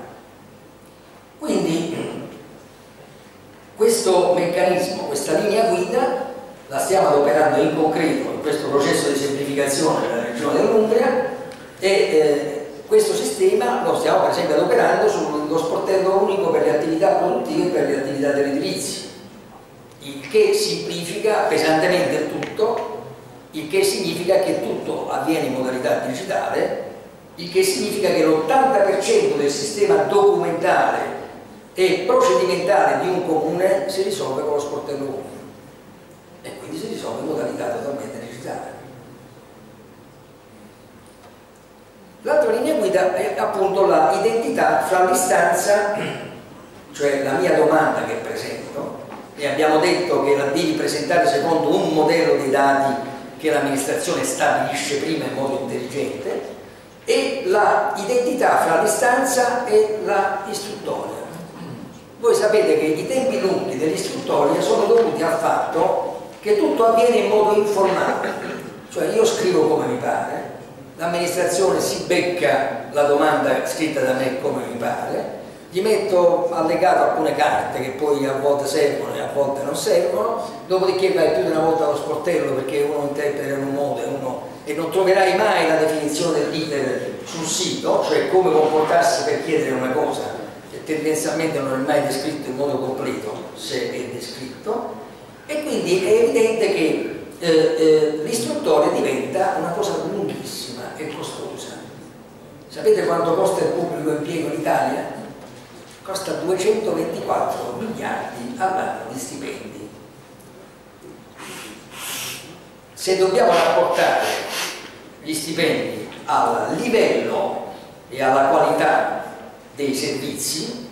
Quindi questo meccanismo, questa linea guida la stiamo adoperando in concreto in questo processo di semplificazione della regione dell'Umbria e eh, questo sistema lo stiamo per esempio adoperando sullo sportello unico per le attività produttive e per le attività dell'edilizia, il che semplifica pesantemente il tutto, il che significa che tutto avviene in modalità digitale, il che significa che l'ottanta per cento del sistema documentale e procedimentale di un comune si risolve con lo sportello unico e quindi si risolve in modalità totalmente digitale. L'altra linea guida è appunto l'identità fra l'istanza, cioè la mia domanda che presento, e abbiamo detto che la devi presentare secondo un modello dei dati che l'amministrazione stabilisce prima in modo intelligente, e l'identità fra l'istanza e l'istruttoria. Voi sapete che i tempi lunghi dell'istruttoria sono dovuti al fatto che tutto avviene in modo informale, cioè io scrivo come mi pare, l'amministrazione si becca la domanda scritta da me come mi pare, gli metto allegato alcune carte che poi a volte servono e a volte non servono, dopodiché vai più di una volta allo sportello perché uno interpreta in un modo e uno e non troverai mai la definizione dell'iter sul sito, cioè come comportarsi per chiedere una cosa che tendenzialmente non è mai descritto in modo completo, se è descritto, e quindi è evidente che eh, eh, l'istruttoria diventa una cosa lunghissima e costosa. Sapete quanto costa il pubblico impiego in Italia? Costa duecentoventiquattro miliardi all'anno di stipendi. Se dobbiamo rapportare gli stipendi al livello e alla qualità dei servizi,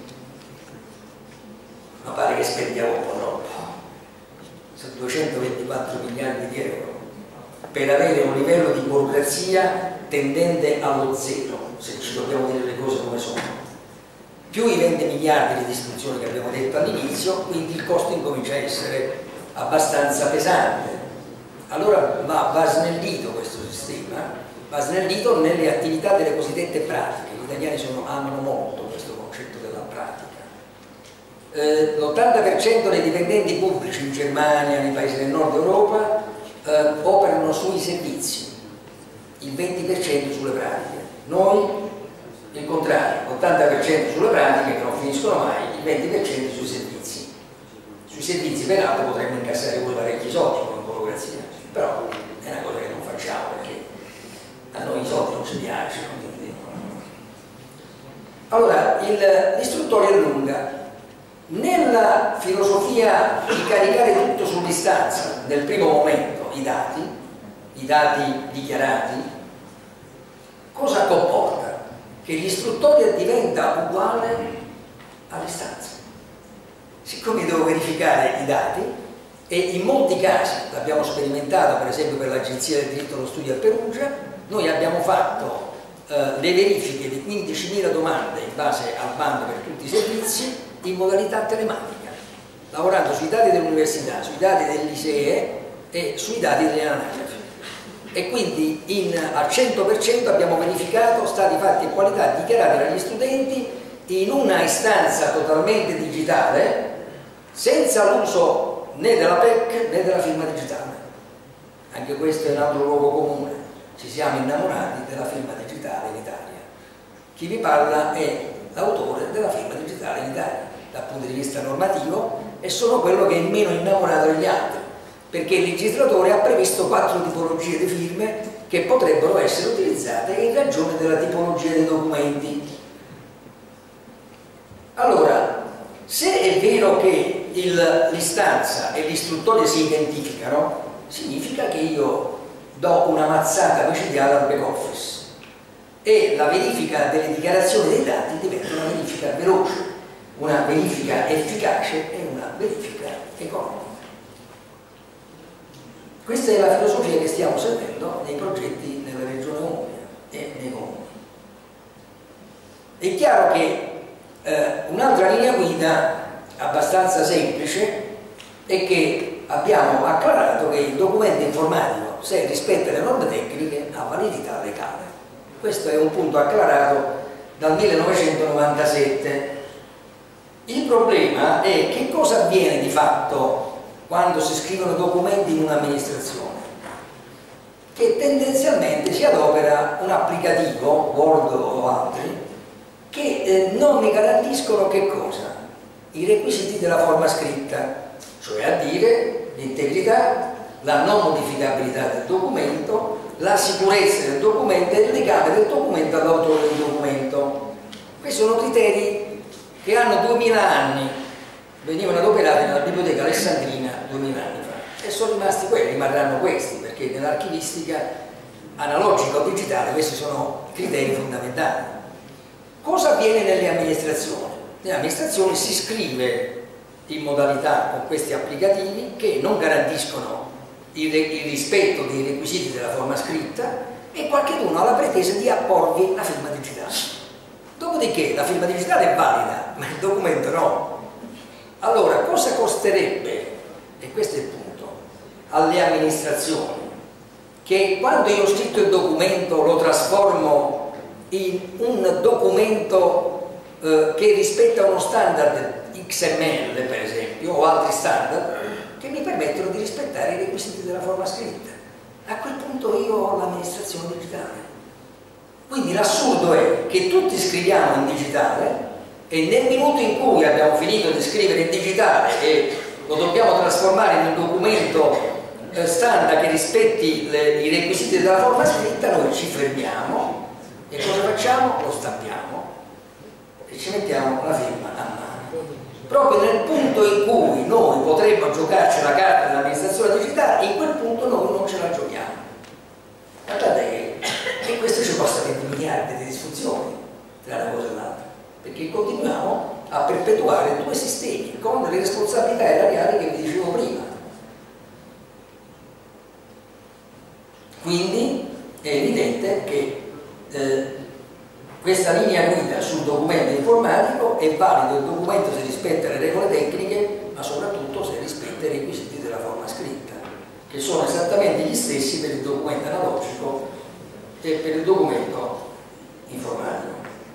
ma pare che spendiamo un po' troppo. Sono duecentoventiquattro miliardi di euro per avere un livello di burocrazia tendente allo zero, se ci dobbiamo dire le cose come sono, più i venti miliardi di istruzione che abbiamo detto all'inizio, quindi il costo incomincia a essere abbastanza pesante. Allora va, va snellito questo sistema, va snellito nelle attività delle cosiddette pratiche. Gli italiani sono, amano molto questo concetto della pratica. Eh, l'ottanta per cento dei dipendenti pubblici in Germania, nei paesi del nord Europa, eh, operano sui servizi, il venti per cento sulle pratiche. Noi il contrario, l'ottanta per cento sulle pratiche che non finiscono mai, il venti per cento sui servizi. Sui servizi peraltro potremmo incassare pure parecchi soldi con burocrazia, però è una cosa che non facciamo perché a noi i soldi non ci piacciono. Quindi. Allora, l'istruttoria è lunga. Nella filosofia di caricare tutto sull'istanza, nel primo momento, i dati, i dati dichiarati, cosa comporta? Che l'istruttoria diventa uguale all'istanza. Siccome devo verificare i dati e in molti casi, l'abbiamo sperimentato per esempio per l'Agenzia del diritto allo studio a Perugia, noi abbiamo fatto eh, le verifiche di quindicimila domande in base al bando per tutti i servizi in modalità telematica, lavorando sui dati dell'università, sui dati dell'I S E E e sui dati delle anagrafi. E quindi in, al cento per cento abbiamo verificato stati fatti e qualità dichiarate dagli studenti in una istanza totalmente digitale, senza l'uso né della P E C né della firma digitale. Anche questo è un altro luogo comune, ci siamo innamorati della firma digitale in Italia. Chi vi parla è l'autore della firma digitale in Italia dal punto di vista normativo, e sono quello che è meno innamorato degli altri, perché il legislatore ha previsto quattro tipologie di firme che potrebbero essere utilizzate in ragione della tipologia dei documenti. Allora, se è vero che l'istanza e l'istruttore si identificano, significa che io do una mazzata micidiale al back office e la verifica delle dichiarazioni dei dati diventa una verifica veloce, una verifica efficace e una verifica economica. Questa è la filosofia che stiamo seguendo nei progetti nella Regione Umbria e nei comuni. È chiaro che eh, un'altra linea guida abbastanza semplice è che abbiamo acclarato che il documento informatico, se rispetta le norme tecniche, ha validità legale. Questo è un punto acclarato dal millenovecentonovantasette. Il problema è che cosa avviene di fatto quando si scrivono documenti in un'amministrazione? Che tendenzialmente si adopera un applicativo, Word o altri, che eh, non ne garantiscono che cosa? I requisiti della forma scritta, cioè a dire l'integrità, la non modificabilità del documento, la sicurezza del documento e il legame del documento all'autore del documento. Questi sono criteri che hanno duemila anni, venivano adoperati nella biblioteca alessandrina duemila anni fa, e sono rimasti quelli, rimarranno questi, perché nell'archivistica analogica o digitale questi sono criteri fondamentali. Cosa avviene nelle amministrazioni? Nelle amministrazioni si scrive in modalità con questi applicativi che non garantiscono il, il rispetto dei requisiti della forma scritta, e qualcuno ha la pretesa di apporvi la firma digitale. Dopodiché la firma digitale è valida, ma il documento no. Allora, cosa costerebbe, e questo è il punto, alle amministrazioni, che quando io ho scritto il documento lo trasformo in un documento eh, che rispetta uno standard X M L per esempio o altri standard che mi permettono di rispettare i requisiti della forma scritta. A quel punto io ho l'amministrazione digitale. Quindi l'assurdo è che tutti scriviamo in digitale e nel minuto in cui abbiamo finito di scrivere in digitale e lo dobbiamo trasformare in un documento eh, standard che rispetti le, i requisiti della forma scritta, noi ci fermiamo e cosa facciamo? Lo stampiamo e ci mettiamo la firma a mano. Proprio nel punto in cui noi potremmo giocarci la carta dell'amministrazione digitale, in quel punto noi non ce la giochiamo. Guardate che, che questo ci costa venti miliardi di disfunzioni tra una cosa e l'altra, perché continuiamo a perpetuare due sistemi con le responsabilità erariali che vi dicevo prima. Quindi è evidente che eh, questa linea guida sul documento informatico è valido il documento se rispetta le regole tecniche, ma soprattutto se rispetta i requisiti della forma scritta, che sono esattamente gli stessi per il documento analogico e per il documento informatico.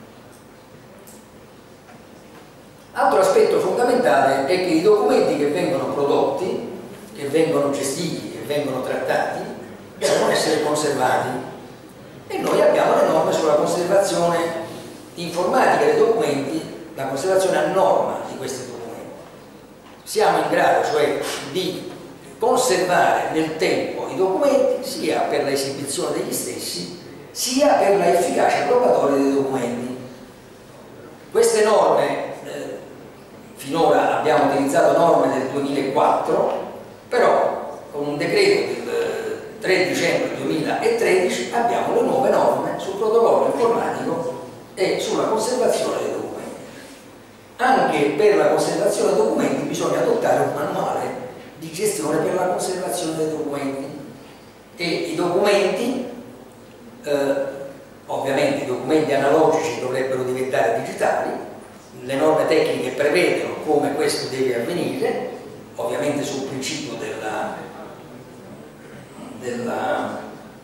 Altro aspetto fondamentale è che i documenti che vengono prodotti, che vengono gestiti, che vengono trattati, devono essere conservati. E noi abbiamo le norme sulla conservazione informatica dei documenti, la conservazione a norma di questi documenti. Siamo in grado cioè di conservare nel tempo i documenti sia per l'esibizione degli stessi sia per la efficacia probatoria dei documenti. Queste norme, eh, finora abbiamo utilizzato norme del duemilaquattro, però con un decreto del tre dicembre duemilatredici abbiamo le nuove norme sul protocollo informatico e sulla conservazione dei documenti. anche per la conservazione dei documenti bisogna adottare un manuale di gestione per la conservazione dei documenti, e i documenti, eh, ovviamente i documenti analogici dovrebbero diventare digitali, le norme tecniche prevedono come questo deve avvenire, ovviamente sul principio della, della,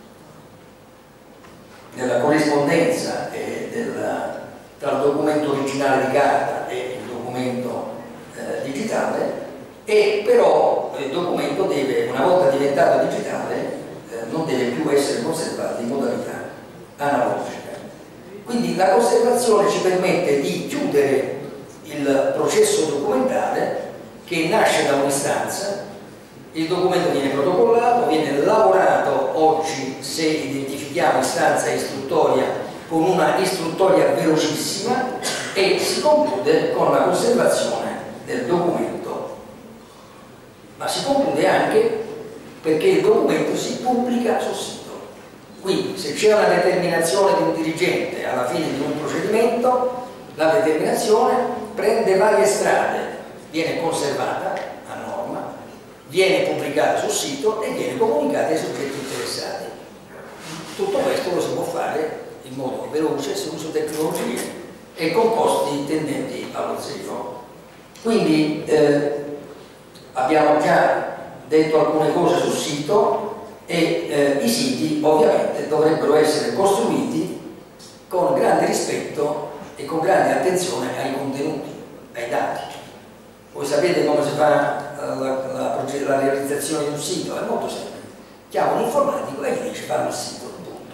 della corrispondenza e della, tra il documento originale di carta e il documento eh, digitale, e però il documento deve, una volta diventato digitale, eh, non deve più essere conservato in modalità analogica. Quindi la conservazione ci permette di chiudere il processo documentale che nasce da un'istanza, il documento viene protocollato, viene lavorato oggi, se identifichiamo istanza istruttoria, con una istruttoria velocissima, e si conclude con la conservazione del documento. Ma si conclude anche perché il documento si pubblica sul sito. Quindi se c'è una determinazione di un dirigente alla fine di un procedimento, la determinazione prende varie strade, viene conservata a norma, viene pubblicata sul sito e viene comunicata ai soggetti interessati. Tutto questo lo si può fare in modo veloce, senza uso tecnologie e con costi tendenti allo zero. Quindi eh, abbiamo già detto alcune cose sul sito, e eh, i siti ovviamente dovrebbero essere costruiti con grande rispetto e con grande attenzione ai contenuti, ai dati. Voi sapete come si fa la, la, la realizzazione di un sito? È molto semplice. Chiama un informatico e gli dice fammi il sito, punto.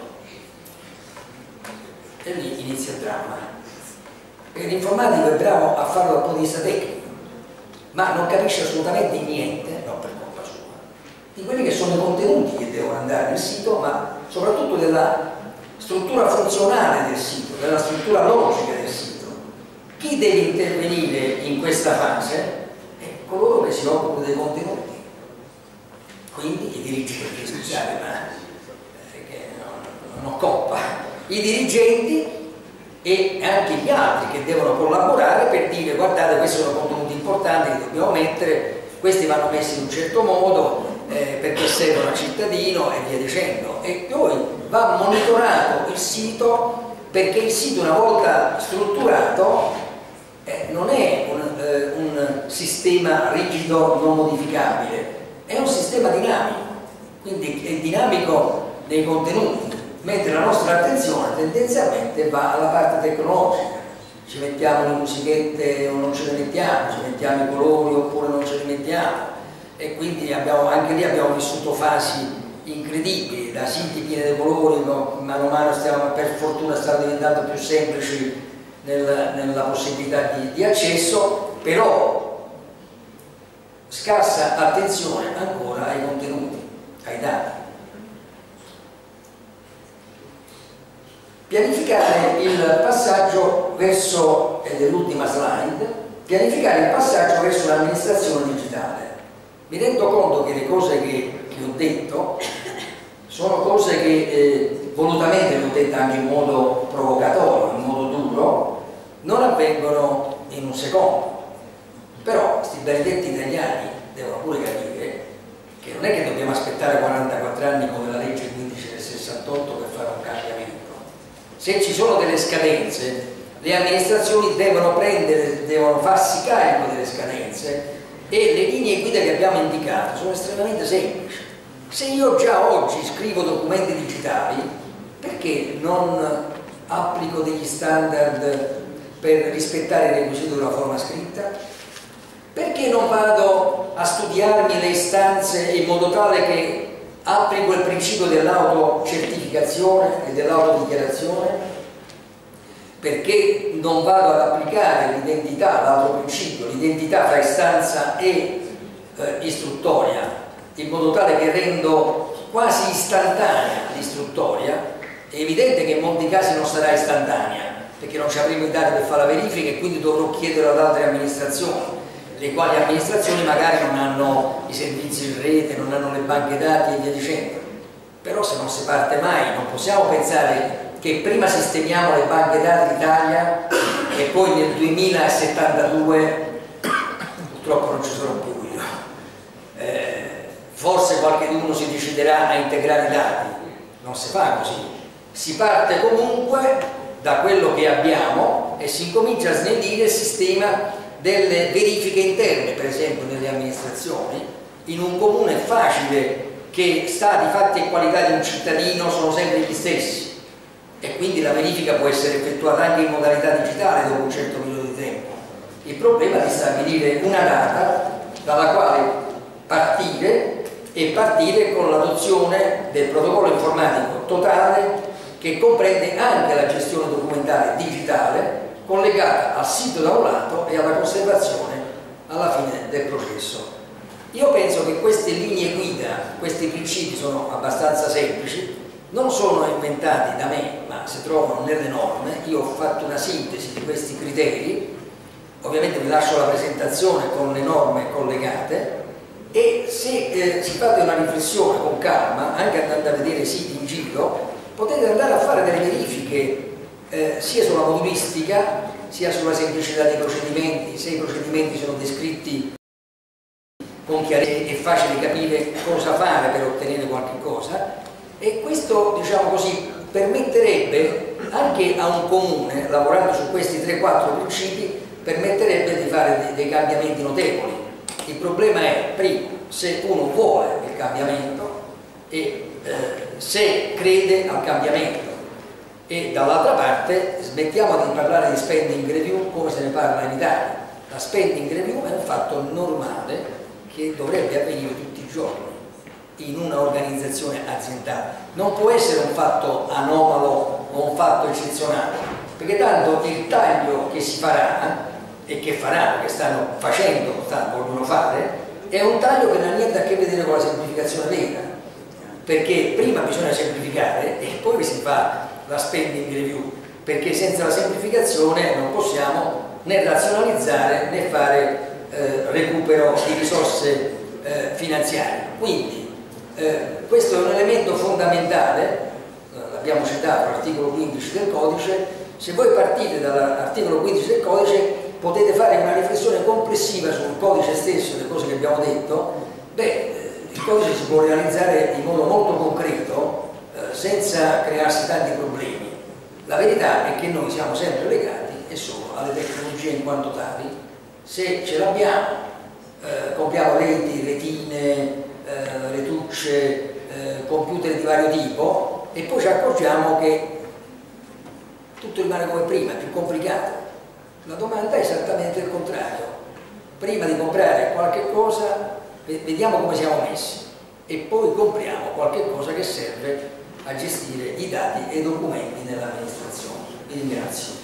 E lì inizia il dramma. Perché l'informatico è bravo a farlo dal punto di vista tecnico, ma non capisce assolutamente niente, non per colpa sua, di quelli che sono i contenuti che devono andare nel sito, ma soprattutto della struttura funzionale del sito, della struttura logica del sito. Chi deve intervenire in questa fase è coloro che si occupano dei contenuti, quindi i dirigenti, scusate, ma perché non, non ho coppa, i dirigenti e anche gli altri che devono collaborare per dire guardate, questi sono contenuti importanti che dobbiamo mettere, questi vanno messi in un certo modo eh, perché servono al cittadino e via dicendo. E poi va monitorato il sito, perché il sito, una volta strutturato, eh, non è un, eh, un sistema rigido non modificabile, è un sistema dinamico, quindi è dinamico nei contenuti, mentre la nostra attenzione tendenzialmente va alla parte tecnologica. Ci mettiamo le musichette o non ce le mettiamo, ci mettiamo i colori oppure non ce li mettiamo, e quindi abbiamo, anche lì abbiamo vissuto fasi incredibili, da siti pieni di colori, no? Mano a mano stiamo, per fortuna stanno diventando più semplici nel, nella possibilità di, di accesso, però scarsa attenzione ancora ai contenuti, ai dati. Pianificare il passaggio verso, ed è l'ultima slide, pianificare il passaggio verso l'amministrazione digitale. Mi rendo conto che le cose che, che ho detto sono cose che eh, volutamente le ho dette anche in modo provocatorio, in modo duro, non avvengono in un secondo. Però questi benedetti italiani devono pure capire che non è che dobbiamo aspettare quarantaquattro anni come la legge quindici del sessantotto per fare un cambiamento. Se ci sono delle scadenze, le amministrazioni devono prendere, devono farsi carico delle scadenze, e le linee guida che abbiamo indicato sono estremamente semplici. Se io già oggi scrivo documenti digitali, perché non applico degli standard per rispettare i requisiti della forma scritta? Perché non vado a studiarmi le istanze in modo tale che applico il principio dell'autocertificazione e dell'autodichiarazione? Perché non vado ad applicare l'identità, l'altro principio, l'identità fra istanza e eh, istruttoria, in modo tale che rendo quasi istantanea l'istruttoria? È evidente che in molti casi non sarà istantanea, perché non ci avremo i dati per fare la verifica e quindi dovrò chiedere ad altre amministrazioni, le quali amministrazioni magari non hanno i servizi in rete, non hanno le banche dati e via dicendo. Però se non si parte mai, non possiamo pensare che prima sistemiamo le banche dati d'Italia e poi nel duemilasettantadue purtroppo non ci sarò più io. Eh, forse qualcuno si deciderà a integrare i dati, non si fa così, si parte comunque da quello che abbiamo e si comincia a snellire il sistema delle verifiche interne, per esempio nelle amministrazioni. In un comune è facile che stati, fatti e qualità di un cittadino sono sempre gli stessi e quindi la verifica può essere effettuata anche in modalità digitale dopo un certo periodo di tempo. Il problema è di stabilire una data dalla quale partire e partire con l'adozione del protocollo informatico totale che comprende anche la gestione documentale digitale collegata al sito da un lato e alla conservazione alla fine del processo. Io penso che queste linee guida, questi principi sono abbastanza semplici, non sono inventati da me, ma si trovano nelle norme. Io ho fatto una sintesi di questi criteri, ovviamente vi lascio la presentazione con le norme collegate e se eh, si fate una riflessione con calma, anche andando a vedere i siti in giro, potete andare a fare delle verifiche eh, sia sulla modulistica, sia sulla semplicità dei procedimenti, se i procedimenti sono descritti con chiarezza è facile capire cosa fare per ottenere qualche cosa, e questo, diciamo così, permetterebbe anche a un comune, lavorando su questi tre quattro principi, permetterebbe di fare dei, dei cambiamenti notevoli. Il problema è, primo, se uno vuole il cambiamento e eh, se crede al cambiamento, e dall'altra parte smettiamo di parlare di spending review come se ne parla in Italia. La spending review è un fatto normale che dovrebbe avvenire tutti i giorni in un'organizzazione aziendale, non può essere un fatto anomalo o un fatto eccezionale, perché tanto il taglio che si farà e che faranno, che stanno facendo, stanno, vogliono fare, è un taglio che non ha niente a che vedere con la semplificazione vera, perché prima bisogna semplificare e poi si fa la spending review, perché senza la semplificazione non possiamo né razionalizzare né fare eh, recupero di risorse eh, finanziarie. Quindi eh, questo è un elemento fondamentale, eh, l'abbiamo citato, l'articolo quindici del codice. Se voi partite dall'articolo quindici del codice potete fare una riflessione complessiva sul codice stesso, le cose che abbiamo detto. Beh, il codice si può realizzare in modo molto concreto eh, senza crearsi tanti problemi. La verità è che noi siamo sempre legati e solo alle tecnologie in quanto tali. Se ce l'abbiamo, eh, compriamo lenti, retine, eh, retucce, eh, computer di vario tipo, e poi ci accorgiamo che tutto rimane come prima, è più complicato. La domanda è esattamente il contrario. Prima di comprare qualche cosa, vediamo come siamo messi e poi compriamo qualche cosa che serve a gestire i dati e i documenti nell'amministrazione. Vi ringrazio.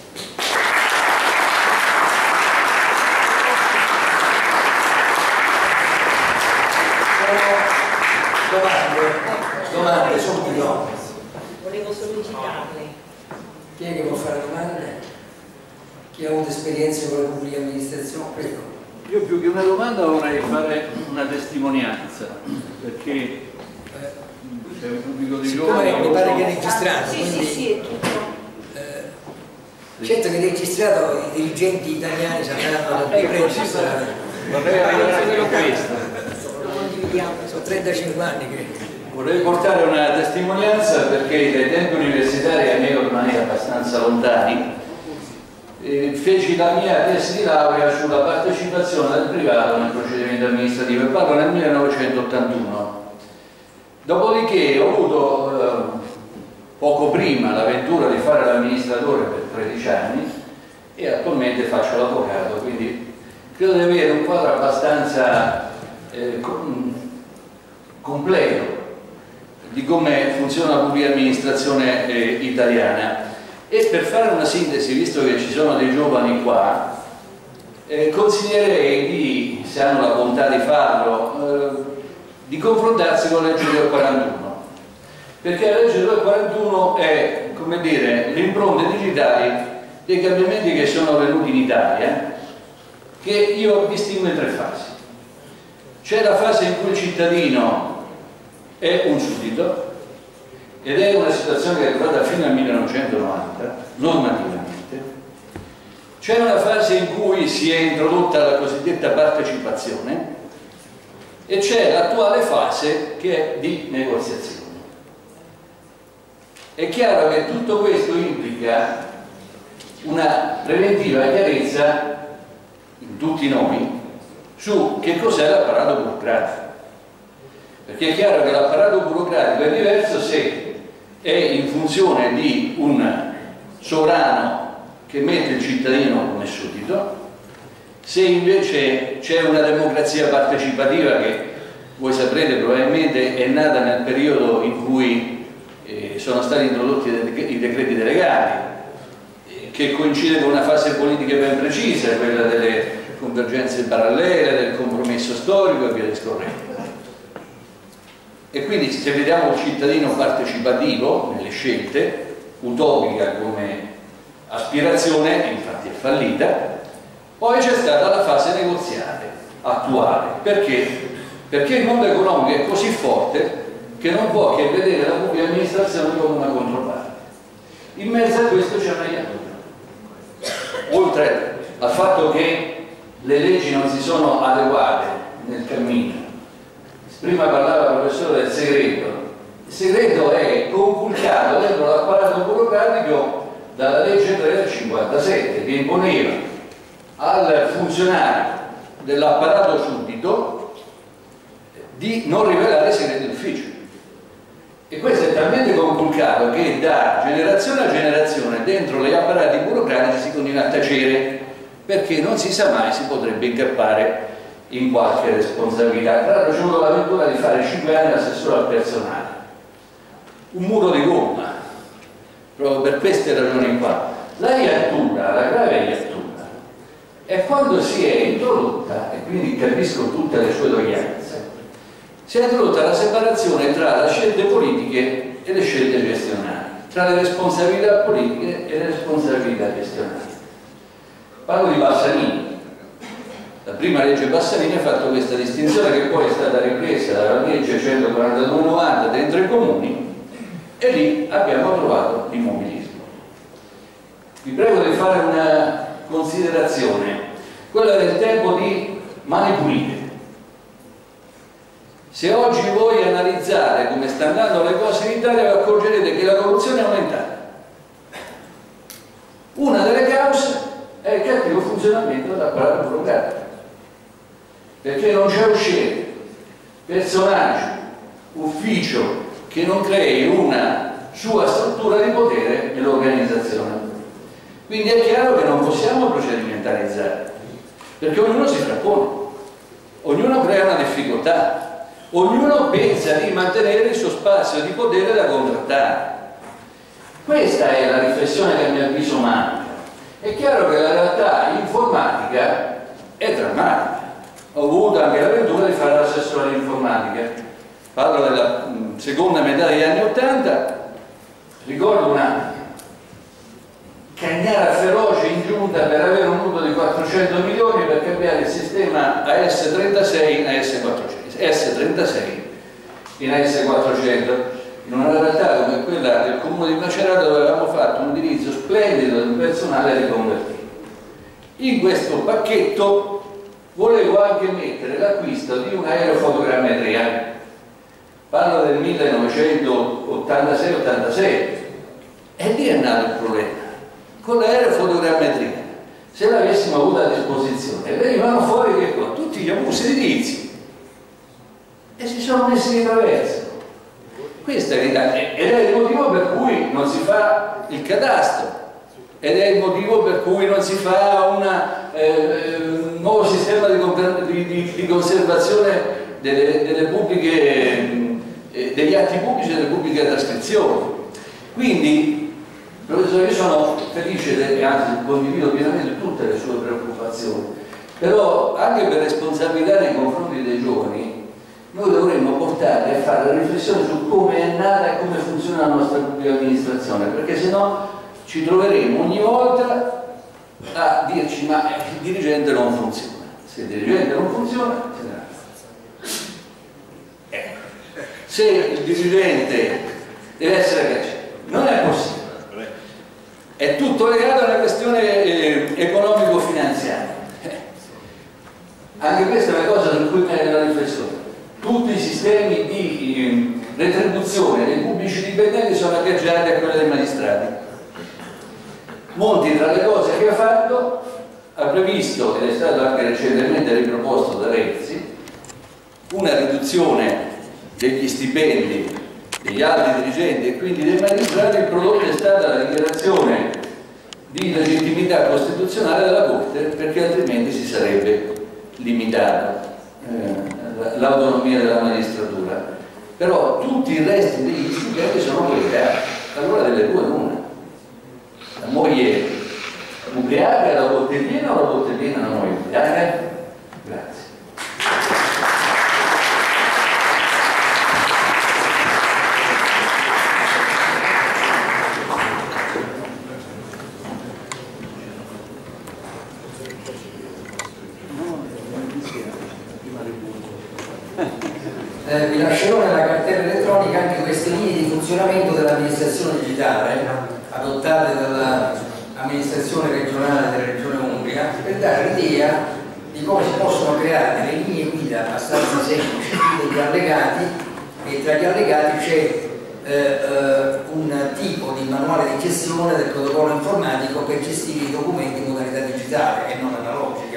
Domande? Domande subito. Volevo sollecitarle. Chi è che può fare domande? Chi ha avuto esperienze con le pubbliche amministrazioni? Prego. Io più che una domanda vorrei fare una testimonianza, perché eh, c'è un pubblico di giovani. Mi pare che è registrato, sì, quindi, sì, sì, è tutto. Eh, certo che è registrato, i dirigenti italiani sapranno eh, ecco, sì, vorrei arrivare a questo. Sono trentacinque anni che... Vorrei portare una testimonianza perché dai tempi universitari a me ormai abbastanza lontani eh, feci la mia tesi di laurea sulla partecipazione del privato nel procedimento amministrativo, e parlo nel millenovecentottantuno. Dopodiché ho avuto eh, poco prima l'avventura di fare l'amministratore per tredici anni e attualmente faccio l'avvocato, quindi credo di avere un quadro abbastanza eh, completo di come funziona la pubblica amministrazione eh, italiana. E per fare una sintesi, visto che ci sono dei giovani qua, eh, consiglierei di, se hanno la bontà di farlo, eh, di confrontarsi con la legge del quarantuno, perché la legge del quarantuno è, come dire, le impronte digitali dei cambiamenti che sono avvenuti in Italia, che io distingo in tre fasi. C'è la fase in cui il cittadino è un suddito, ed è una situazione che è durata fino al millenovecentonovanta normativamente. C'è una fase in cui si è introdotta la cosiddetta partecipazione e c'è l'attuale fase che è di negoziazione. È chiaro che tutto questo implica una preventiva chiarezza in tutti noi su che cos'è l'apparato burocratico, perché è chiaro che l'apparato burocratico è diverso se è in funzione di un sovrano che mette il cittadino come suddito, se invece c'è una democrazia partecipativa che voi saprete probabilmente è nata nel periodo in cui eh, sono stati introdotti i decreti delegati, eh, che coincide con una fase politica ben precisa, quella delle convergenze parallele, del compromesso storico e via discorrendo. E quindi se vediamo il cittadino partecipativo nelle scelte, utopica come aspirazione, infatti è fallita, poi c'è stata la fase negoziale attuale. Perché? Perché il mondo economico è così forte che non può che vedere la pubblica amministrazione come una controparte. In mezzo a questo c'è una iatura. Oltre al fatto che le leggi non si sono adeguate nel cammino. Prima parlava il professore del segreto. Il segreto è conculcato dentro l'apparato burocratico dalla legge tre del cinquantasette, che imponeva al funzionario dell'apparato suddito di non rivelare i segreti d'ufficio. E questo è talmente conculcato che da generazione a generazione dentro gli apparati burocratici si continua a tacere, perché non si sa mai, si potrebbe incappare in qualche responsabilità. Tra l'altro c'è avuto l'avventura di fare cinque anni assessore al personale, un muro di gomma, proprio per queste ragioni qua. La iattura, la grave iattura, è quando si è introdotta, e quindi capisco tutte le sue doglianze, si è introdotta la separazione tra le scelte politiche e le scelte gestionali, tra le responsabilità politiche e le responsabilità gestionali. Parlo di Bassanini. La prima legge Bassanini ha fatto questa distinzione, che poi è stata ripresa dalla legge centoquarantadue novanta dentro i comuni, e lì abbiamo trovato l'immobilismo. Vi prego di fare una considerazione, quella del tempo di Mani Pulite. Se oggi voi analizzate come stanno andando le cose in Italia, vi accorgerete che la corruzione è aumentata. Una delle cause è il cattivo funzionamento dell'apparato burocratico, perché non c'è uscita, personaggio, ufficio che non crei una sua struttura di potere nell'organizzazione. Quindi è chiaro che non possiamo procedimentalizzare, perché ognuno si frappone, ognuno crea una difficoltà, ognuno pensa di mantenere il suo spazio di potere da contrattare. Questa è la riflessione che a mio avviso manca. È chiaro che la realtà informatica è drammatica. Ho avuto anche l'avventura di fare l'assessore all'informatica. Parlo della mh, seconda metà degli anni Ottanta. Ricordo una cagnara feroce in giunta per avere un mutuo di quattrocento milioni per cambiare il sistema A S trentasei in A S quattrocento, S trentasei in A S quattrocento. In una realtà come quella del comune di Macerata, dove avevamo fatto un utilizzo splendido del personale riconvertito. In questo pacchetto volevo anche mettere l'acquisto di un'aerofotogrammetria, parlo del millenovecentottantasei ottantasette, e lì è nato il problema. Con l'aerofotogrammetria, se l'avessimo avuta a disposizione, venivano fuori che qua tutti gli abusi edilizi e si sono messi di traverso. Questo è, ed è il motivo per cui non si fa il cadastro, ed è il motivo per cui non si fa una, eh, un nuovo sistema di, di, di conservazione delle, delle pubbliche, eh, degli atti pubblici e delle pubbliche trascrizioni. Quindi, professore, io sono felice e anzi condivido pienamente tutte le sue preoccupazioni, però anche per responsabilità nei confronti dei giovani noi dovremmo portare a fare la riflessione su come è nata e come funziona la nostra pubblica amministrazione, perché se no ci troveremo ogni volta a dirci ma il dirigente non funziona. Se il dirigente non funziona, se ne va. Ecco. Se il dirigente deve essere cacciato, non è possibile. È tutto legato alla questione eh, economico-finanziari. Anche questa è una cosa su cui merita la riflessione. Tutti i sistemi di eh, retribuzione dei pubblici dipendenti sono aggregati a quelli dei magistrati. Monti, tra le cose che ha fatto, ha previsto, ed è stato anche recentemente riproposto da Renzi, una riduzione degli stipendi degli alti dirigenti e quindi dei magistrati. Il prodotto è stata la dichiarazione di legittimità costituzionale della Corte, perché altrimenti si sarebbe limitata eh, l'autonomia della magistratura. Però tutti i resti degli stipendi sono collegati, allora delle due l'una. La moglie ubriaca, la bottigliena, o la bottigliena la moglie ubriaca? Grazie. Eh, vi lascerò nella cartella elettronica anche queste linee di funzionamento dell'amministrazione digitale adottate dall'amministrazione regionale della regione Umbria, per dare l'idea di come si possono creare delle linee guida abbastanza semplici degli allegati, e tra gli allegati c'è eh, eh, un tipo di manuale di gestione del protocollo informatico per gestire i documenti in modalità digitale e non analogica.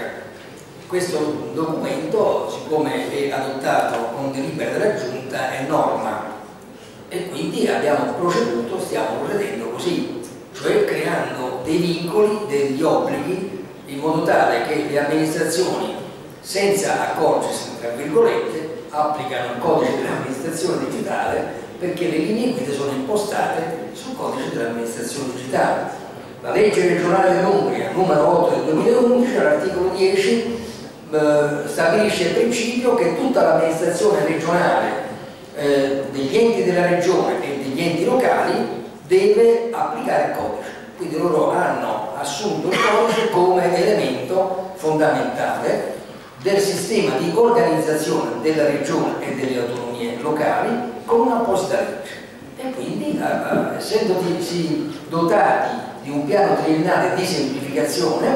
Questo documento, siccome è adottato con delibera della Giunta, è norma, e quindi abbiamo proceduto, stiamo procedendo così, cioè creando dei vincoli, degli obblighi, in modo tale che le amministrazioni, senza accorgersene, tra virgolette, applicano il codice dell'amministrazione digitale, perché le linee guida sono impostate sul codice dell'amministrazione digitale. La legge regionale dell'Umbria, numero otto del duemilaundici, all'articolo dieci, eh, stabilisce il principio che tutta l'amministrazione regionale eh, degli enti della regione e degli enti locali deve applicare il codice. Quindi loro hanno assunto il codice come elemento fondamentale del sistema di organizzazione della regione e delle autonomie locali con un'apposita legge. E quindi, eh, essendosi dotati di un piano triennale di semplificazione,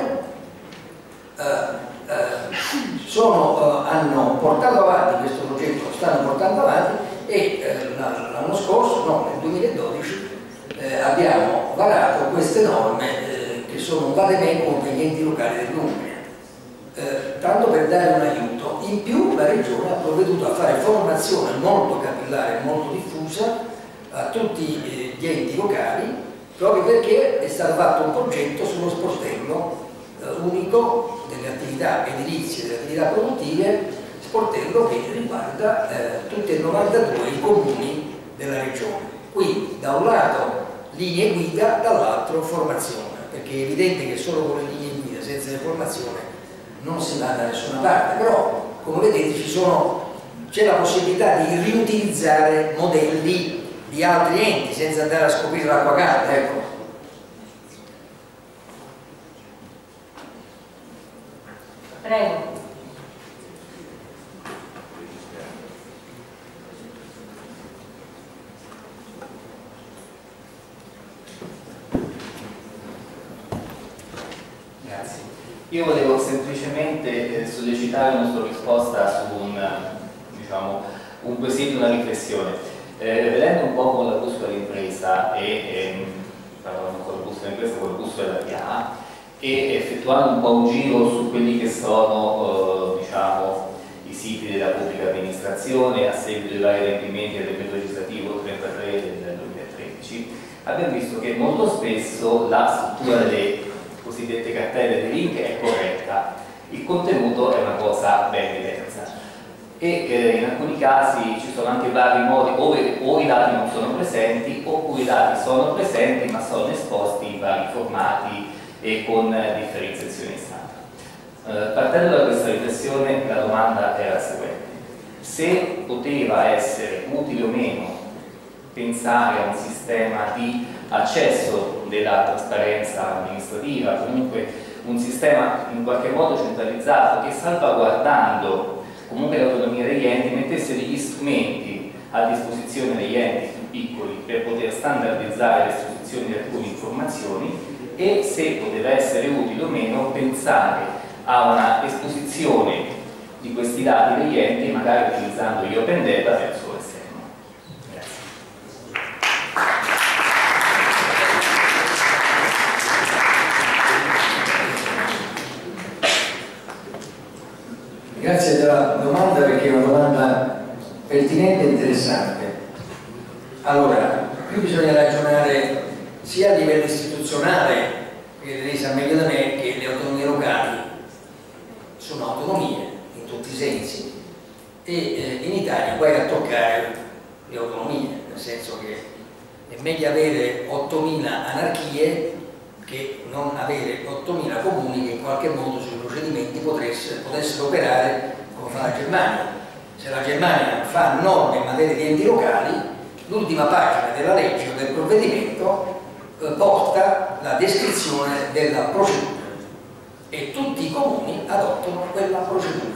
eh, eh, sono, eh, hanno portato avanti questo progetto, lo stanno portando avanti, e eh, l'anno scorso, no, nel duemiladodici, eh, abbiamo varato queste norme eh, che sono un vademecum per gli enti locali dell'Umbria. Eh, tanto per dare un aiuto. In più la Regione ha provveduto a fare formazione molto capillare, molto diffusa a tutti eh, gli enti locali, proprio perché è stato fatto un progetto sullo sportello eh, unico delle attività edilizie, delle attività produttive, sportello che riguarda eh, tutti e novantadue i comuni della Regione. Quindi da un lato linee guida, dall'altro formazione, perché è evidente che solo con le linee guida, senza le formazioni, non si va da nessuna parte. Però, come vedete, c'è la possibilità di riutilizzare modelli di altri enti senza andare a scoprire l'acqua calda, ecco. Prego. Grazie. Io volevo semplicemente eh, sollecitare una sua risposta su un, diciamo, un quesito, una riflessione. Eh, vedendo un po' con la bussola d'impresa e ehm, non con la bussola d'impresa, con la bussola della P A, e effettuando un po' un giro su quelli che sono eh, diciamo, i siti della pubblica amministrazione a seguito dei vari adempimenti del decreto legislativo trentatré del duemilatredici, abbiamo visto che molto spesso la struttura delle cosiddette cartelle di link è corretta, il contenuto è una cosa ben diversa, e eh, in alcuni casi ci sono anche vari modi, o, o i dati non sono presenti, oppure i dati sono presenti ma sono esposti in vari formati e con eh, differenziazioni standard. Eh, partendo da questa riflessione, la domanda era la seguente: se poteva essere utile o meno pensare a un sistema di accesso della trasparenza amministrativa, comunque un sistema in qualche modo centralizzato che, salvaguardando comunque l'autonomia degli enti, mettesse degli strumenti a disposizione degli enti più piccoli per poter standardizzare l'esposizione di alcune informazioni, e, se poteva essere utile o meno, pensare a una esposizione di questi dati degli enti, magari utilizzando gli open data verso l'esterno. Grazie. Grazie della domanda, perché è una domanda pertinente e interessante. Allora, qui bisogna ragionare sia a livello istituzionale, che lei sa meglio da me che le autonomie locali sono autonomie in tutti i sensi, e eh, in Italia guai a toccare le autonomie, nel senso che è meglio avere ottomila anarchie che non avere ottomila comuni che in qualche modo sui procedimenti potessero, potessero operare come fa la Germania. Se la Germania fa norme in materia di enti locali, l'ultima pagina della legge o del provvedimento eh, porta la descrizione della procedura e tutti i comuni adottano quella procedura.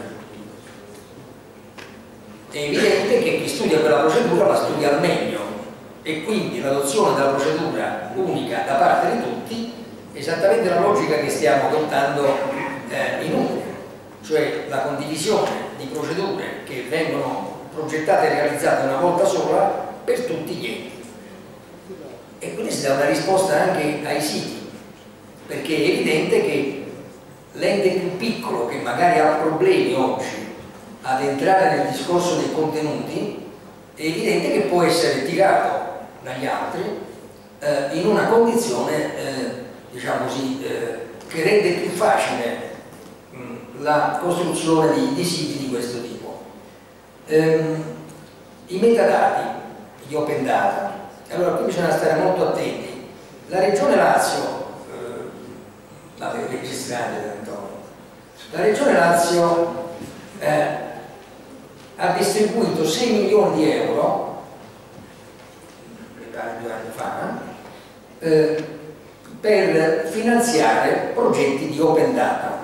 È evidente che chi studia quella procedura la studia al meglio, e quindi l'adozione della procedura unica da parte di tutti è esattamente la logica che stiamo adottando eh, in Umbria, cioè la condivisione di procedure che vengono progettate e realizzate una volta sola per tutti gli enti. E quindi si dà una risposta anche ai siti, perché è evidente che l'ente più piccolo, che magari ha problemi oggi ad entrare nel discorso dei contenuti, è evidente che può essere tirato dagli altri eh, in una condizione eh, diciamo così, eh, che rende più facile mh, la costruzione di, di siti di questo tipo. Ehm, I metadati, gli open data, allora qui bisogna stare molto attenti. La Regione Lazio, eh, l'avete registrata, Antonio, la Regione Lazio eh, ha distribuito sei milioni di euro, mi pare due anni fa, eh, per finanziare progetti di open data.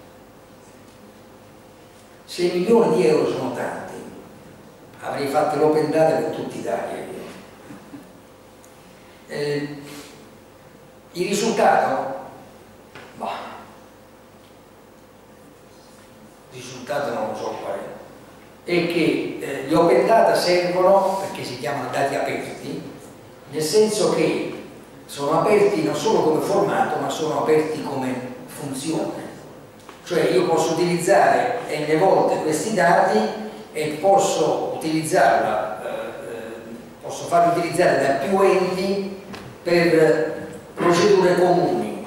sei milioni di euro sono tanti, avrei fatto l'open data per tutta Italia. Eh, il risultato? Bah, il risultato non lo so qual è, è che eh, gli open data servono perché si chiamano dati aperti, nel senso che sono aperti non solo come formato, ma sono aperti come funzione. Cioè io posso utilizzare n volte questi dati e posso utilizzarla, eh, posso farli utilizzare da più enti per procedure comuni.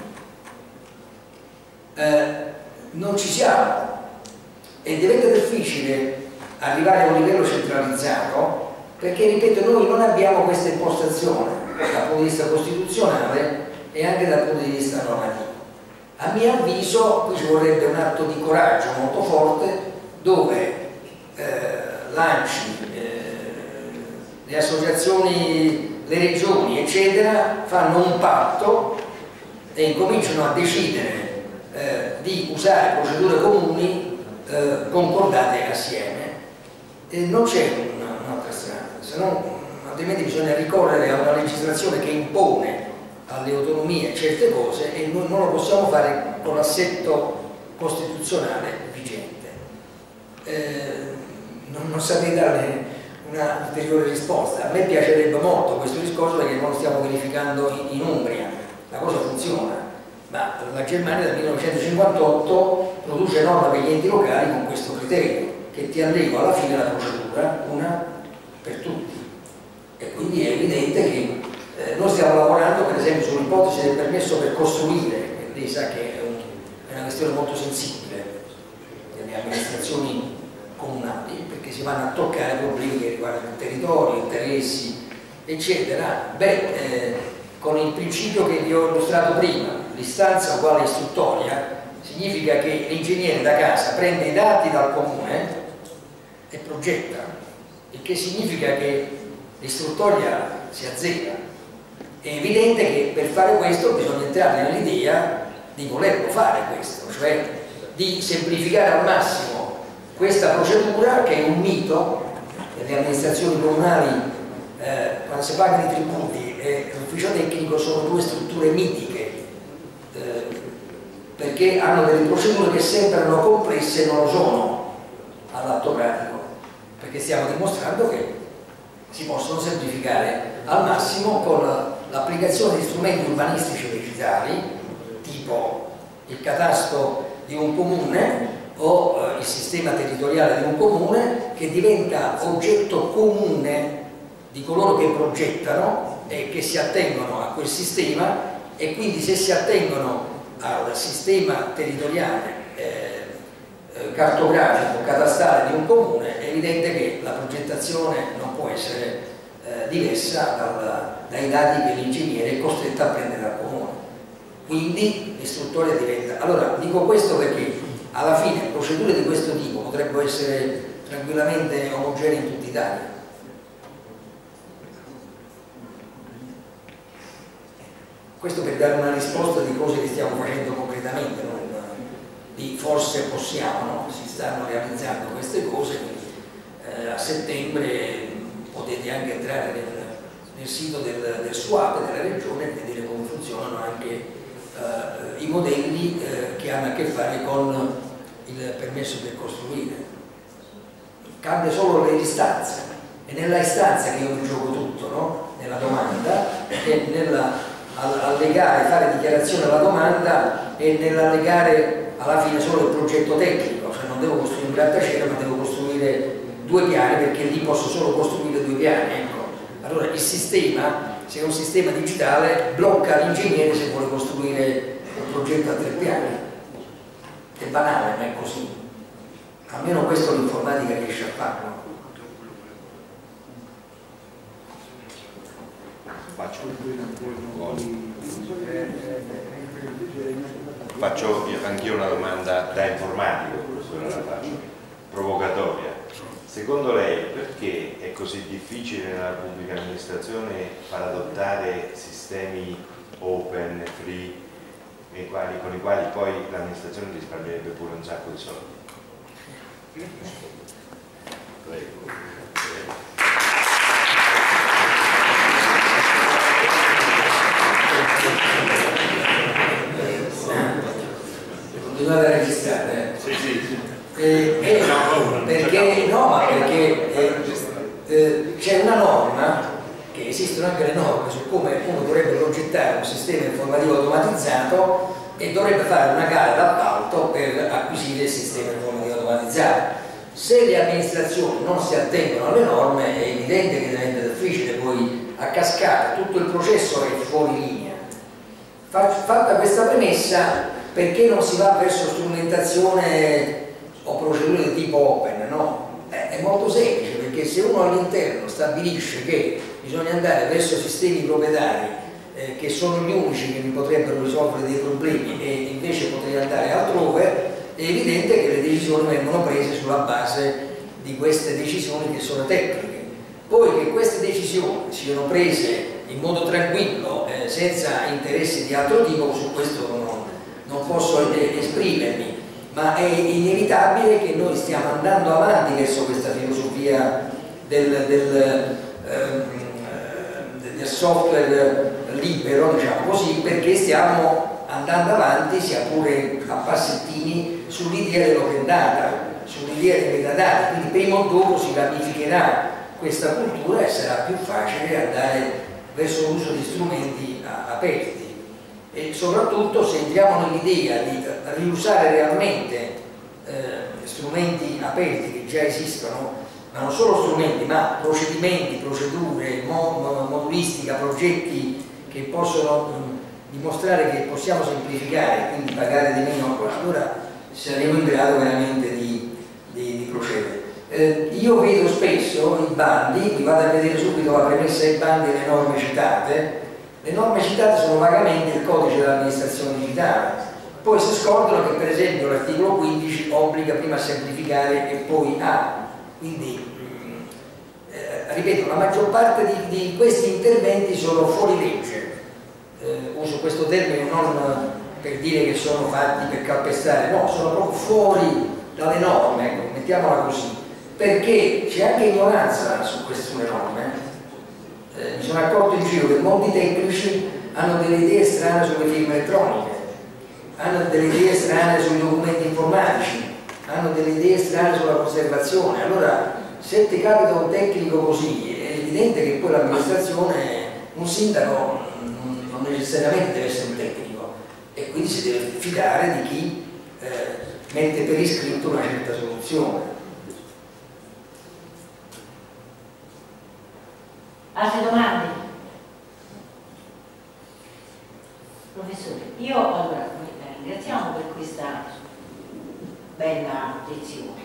Eh, non ci siamo, e diventa difficile arrivare a un livello centralizzato, perché, ripeto, noi non abbiamo questa impostazione dal punto di vista costituzionale e anche dal punto di vista normativo. A mio avviso qui ci vorrebbe un atto di coraggio molto forte, dove eh, l'ANCI, eh, le associazioni, le regioni eccetera fanno un patto e incominciano a decidere eh, di usare procedure comuni eh, concordate assieme. E non c'è un'altra strada, se no altrimenti bisogna ricorrere a una legislazione che impone alle autonomie certe cose e noi non lo possiamo fare con l'assetto costituzionale vigente. Eh, non, non saprei dare una ulteriore risposta. A me piacerebbe molto questo discorso, perché non lo stiamo verificando in, in Umbria, la cosa funziona, ma la Germania dal millenovecentocinquantotto produce norme per gli enti locali con questo criterio, che ti allego alla fine la procedura, una per tutti. E quindi è evidente che eh, noi stiamo lavorando per esempio sull'ipotesi del permesso per costruire, che lei sa che è, un, è una questione molto sensibile delle amministrazioni comunali, perché si vanno a toccare problemi che riguardano il territorio, interessi, eccetera. Beh, eh, con il principio che vi ho illustrato prima, l'istanza uguale istruttoria, significa che l'ingegnere da casa prende i dati dal comune e progetta, il che significa che l'istruttoria si azzera. È evidente che per fare questo bisogna entrare nell'idea di volerlo fare questo, cioè di semplificare al massimo questa procedura, che è un mito. Le amministrazioni comunali, eh, quando si pagano i tributi e l'ufficio tecnico, sono due strutture mitiche, perché hanno delle procedure che sembrano complesse e non lo sono all'atto pratico, perché stiamo dimostrando che si possono semplificare al massimo con l'applicazione di strumenti urbanistici digitali, tipo il catasto di un comune o eh, il sistema territoriale di un comune, che diventa oggetto comune di coloro che progettano e che si attengono a quel sistema, e quindi se si attengono al sistema territoriale eh, eh, cartografico, catastale di un comune, è evidente che la progettazione non può essere eh, diversa dal, dai dati che l'ingegnere è costretto a prendere dal comune. Quindi l'istruttore diventa... Allora, dico questo perché alla fine procedure di questo tipo potrebbero essere tranquillamente omogenee in tutta Italia. Questo per dare una risposta di cose che stiamo facendo concretamente, non di forse possiamo, no? Si stanno realizzando queste cose, quindi eh, a settembre potete anche entrare nel, nel sito del, del SWAP della regione e vedere come funzionano anche eh, i modelli eh, che hanno a che fare con il permesso per costruire. Cambia solo l'istanza, è nella istanza che io mi gioco tutto, no? Nella domanda e nella allegare, fare dichiarazione alla domanda e nell'allegare alla fine solo il progetto tecnico, cioè non devo costruire un grattacielo ma devo costruire due piani, perché lì posso solo costruire due piani, ecco. Allora il sistema, se è un sistema digitale, blocca l'ingegnere se vuole costruire un progetto a tre piani. È banale, ma è così. Almeno questo l'informatica riesce a farlo. Faccio anch'io una domanda da informatico, professore, la faccio, provocatoria. Secondo lei perché è così difficile nella pubblica amministrazione far adottare sistemi open, free, nei quali, con i quali poi l'amministrazione risparmierebbe pure un sacco di soldi? Prego. Continuate a registrare, eh? Sì, sì, sì. Eh, eh, perché no, ma perché eh, eh, c'è una norma, che esistono anche le norme su come uno dovrebbe progettare un sistema informativo automatizzato e dovrebbe fare una gara d'appalto per acquisire il sistema informativo automatizzato. Se le amministrazioni non si attengono alle norme è evidente che diventa difficile, poi a cascata tutto il processo è fuori linea. Fatta questa premessa, perché non si va verso strumentazione o procedure di tipo open, no? Eh, è molto semplice, perché se uno all'interno stabilisce che bisogna andare verso sistemi proprietari eh, che sono gli unici che mi potrebbero risolvere dei problemi e invece potrei andare altrove, è evidente che le decisioni vengono prese sulla base di queste decisioni che sono tecniche. Poi che queste decisioni siano prese in modo tranquillo, eh, senza interessi di altro tipo, su questo non, non posso esprimermi, ma è inevitabile che noi stiamo andando avanti verso questa filosofia del, del, ehm, del software libero, diciamo così, perché stiamo andando avanti, sia pure a passettini, sull'idea dell'open data, sull'idea dei metadati, quindi prima o dopo si ramificherà questa cultura e sarà più facile andare verso l'uso di strumenti aperti. E soprattutto se entriamo nell'idea di riusare realmente eh, strumenti aperti che già esistono, ma non solo strumenti, ma procedimenti, procedure, mo modulistica, progetti che possono mh, dimostrare che possiamo semplificare e quindi pagare di meno, allora saremo in grado veramente di, di, di procedere. Eh, io vedo spesso i bandi, vi vado a vedere subito la premessa dei bandi e le norme citate. Le norme citate sono vagamente il codice dell'amministrazione digitale, poi si scordano che per esempio l'articolo quindici obbliga prima a semplificare e poi a, quindi eh, ripeto, la maggior parte di, di questi interventi sono fuori legge, eh, uso questo termine non per dire che sono fatti per calpestare, no, sono proprio fuori dalle norme, ecco, mettiamola così, perché c'è anche ignoranza su queste norme. Eh, mi sono accorto in giro che molti tecnici hanno delle idee strane sulle firme elettroniche, hanno delle idee strane sui documenti informatici, hanno delle idee strane sulla conservazione. Allora, se ti capita un tecnico così, è evidente che poi l'amministrazione, un sindaco non necessariamente deve essere un tecnico, e quindi si deve fidare di chi eh, mette per iscritto una certa soluzione. Altre domande? Professore, io allora la ringraziamo per questa bella lezione.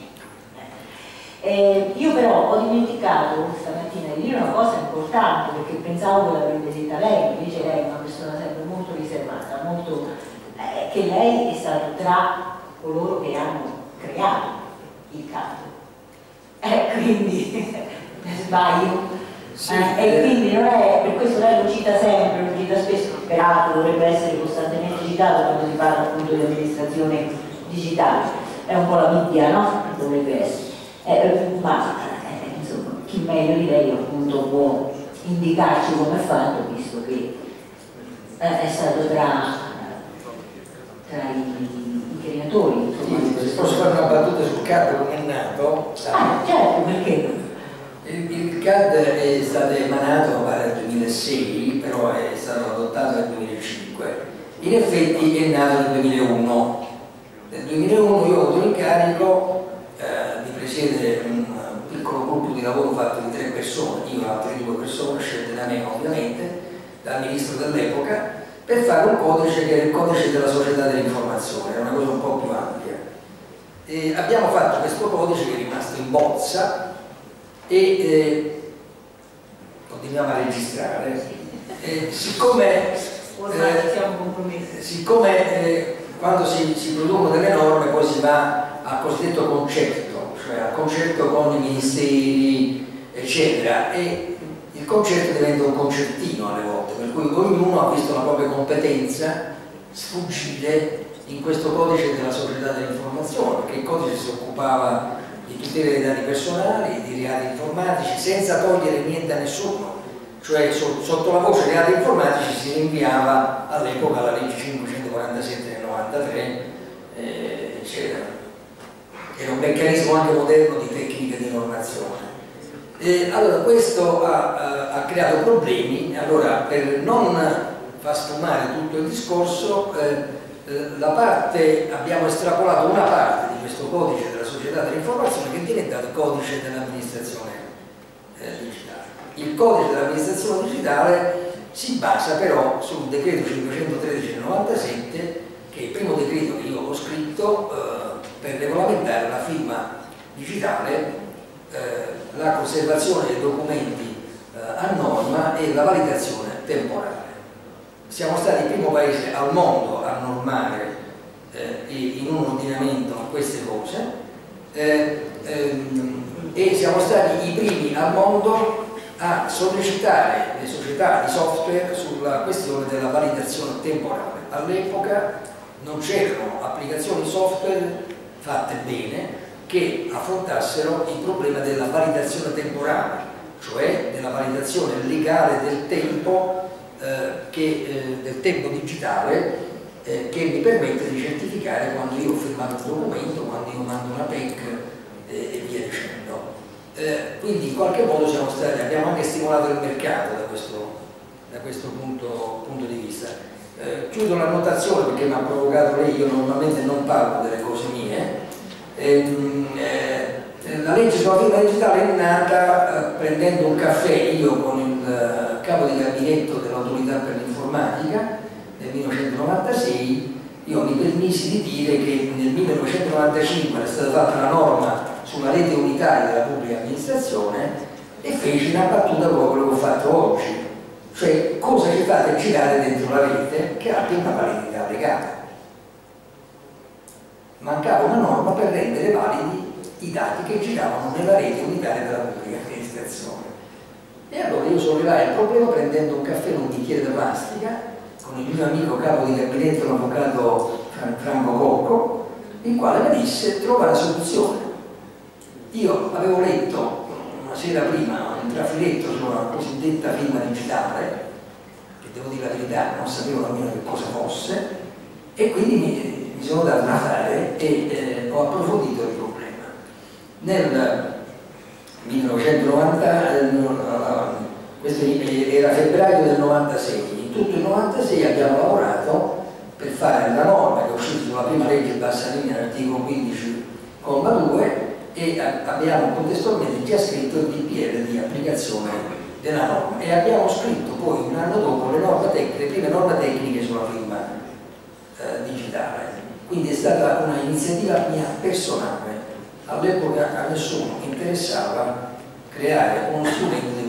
Eh, io però ho dimenticato stamattina di dire una cosa importante, perché pensavo che l'avrebbe detta lei, invece lei è una persona sempre molto riservata, molto, eh, che lei è stato tra coloro che hanno creato il campo. Eh, quindi sbaglio. Sì, eh, e quindi non è, per questo lei lo cita sempre, lo cita spesso, peraltro dovrebbe essere costantemente citato quando si parla appunto di amministrazione digitale. È un po' la Bibbia, no? Dovrebbe essere. Eh, ma eh, insomma, chi meglio di lei appunto può indicarci come è fatto, visto che eh, è stato tra, tra i, i creatori. Insomma, Sì, se posso fare una battuta sul C A D come è nato? Ah, certo, perché? Il, il C A D è stato emanato nel duemilasei, però è stato adottato nel duemilacinque. In effetti è nato nel duemilauno. Nel duemilauno io ho avuto l'incarico Eh, di presiedere un, un piccolo gruppo di lavoro fatto di tre persone, io e altre due persone scelte da me ovviamente, dal ministro dell'epoca, per fare un codice che era il codice della società dell'informazione, era una cosa un po' più ampia. E abbiamo fatto questo codice che è rimasto in bozza e eh, continuiamo a registrare. E siccome eh, siamo compromessi. siccome eh, quando si, si producono delle norme poi si va al cosiddetto concerto, cioè al concerto con i ministeri, eccetera, e il concerto diventa un concertino alle volte, per cui ognuno ha visto la propria competenza sfuggire in questo codice della società dell'informazione, perché il codice si occupava di tutela dei dati personali, di reati informatici, senza togliere niente a nessuno, cioè so, sotto la voce reati informatici si rinviava all'epoca la legge cinquecentoquarantasette del novantatré, eh, eccetera. Era un meccanismo anche moderno di tecnica di normazione. E allora questo ha, ha, ha creato problemi. Allora, per non far sfumare tutto il discorso, eh, la parte, abbiamo estrapolato una parte di questo codice della società dell'informazione che è diventato il codice dell'amministrazione eh, digitale. Il codice dell'amministrazione digitale si basa però sul decreto cinquecentotredici del novantasette, che è il primo decreto che io ho scritto eh, per regolamentare la firma digitale, eh, la conservazione dei documenti eh, a norma e la validazione temporale. Siamo stati il primo paese al mondo a normare eh, in un ordinamento queste cose eh, ehm, e siamo stati i primi al mondo a sollecitare le società di software sulla questione della validazione temporale. All'epoca non c'erano applicazioni software fatte bene che affrontassero il problema della validazione temporale, cioè della validazione legale del tempo, eh, che, eh, del tempo digitale eh, che mi permette di certificare quando io ho firmato un documento, quando io mando una P E C eh, e via dicendo. Eh, quindi in qualche modo siamo stati, abbiamo anche stimolato il mercato da questo, da questo punto, punto di vista. Eh, chiudo l'annotazione perché mi ha provocato lei, io normalmente non parlo delle cose mie. Eh, eh, la legge sulla firma digitale è nata eh, prendendo un caffè io con il eh, capo di gabinetto dell'autorità per l'informatica nel millenovecentonovantasei. Io mi permisi di dire che nel millenovecentonovantacinque è stata fatta una norma sulla rete unitaria della pubblica amministrazione e feci una battuta come quello che ho fatto oggi, cioè cosa ci fate girare dentro la rete che abbia una validità legale. Mancava una norma per rendere validi i dati che giravano nella rete unitaria della pubblica amministrazione. E allora io sollevai il problema prendendo un caffè in un bicchiere da plastica con il mio amico capo di gabinetto, l'avvocato Franco Cocco, il quale mi disse: trova la soluzione. Io avevo letto una sera prima un trafiletto sulla cosiddetta firma digitale, che devo dire la verità, non sapevo nemmeno che cosa fosse, e quindi mi, mi sono dato da fare e eh, ho approfondito il problema. Nel millenovecentonovanta, eh, questo era febbraio del novantasei, in tutto il novantasei abbiamo lavorato per fare la norma che è uscita sulla prima legge Bassanini all'articolo quindici comma due e abbiamo contestualmente già scritto il D P R di applicazione della norma e abbiamo scritto poi un anno dopo le, norme tecniche, le prime norme tecniche sulla firma eh, digitale. Quindi è stata una iniziativa mia personale. All'epoca a nessuno interessava creare uno strumento di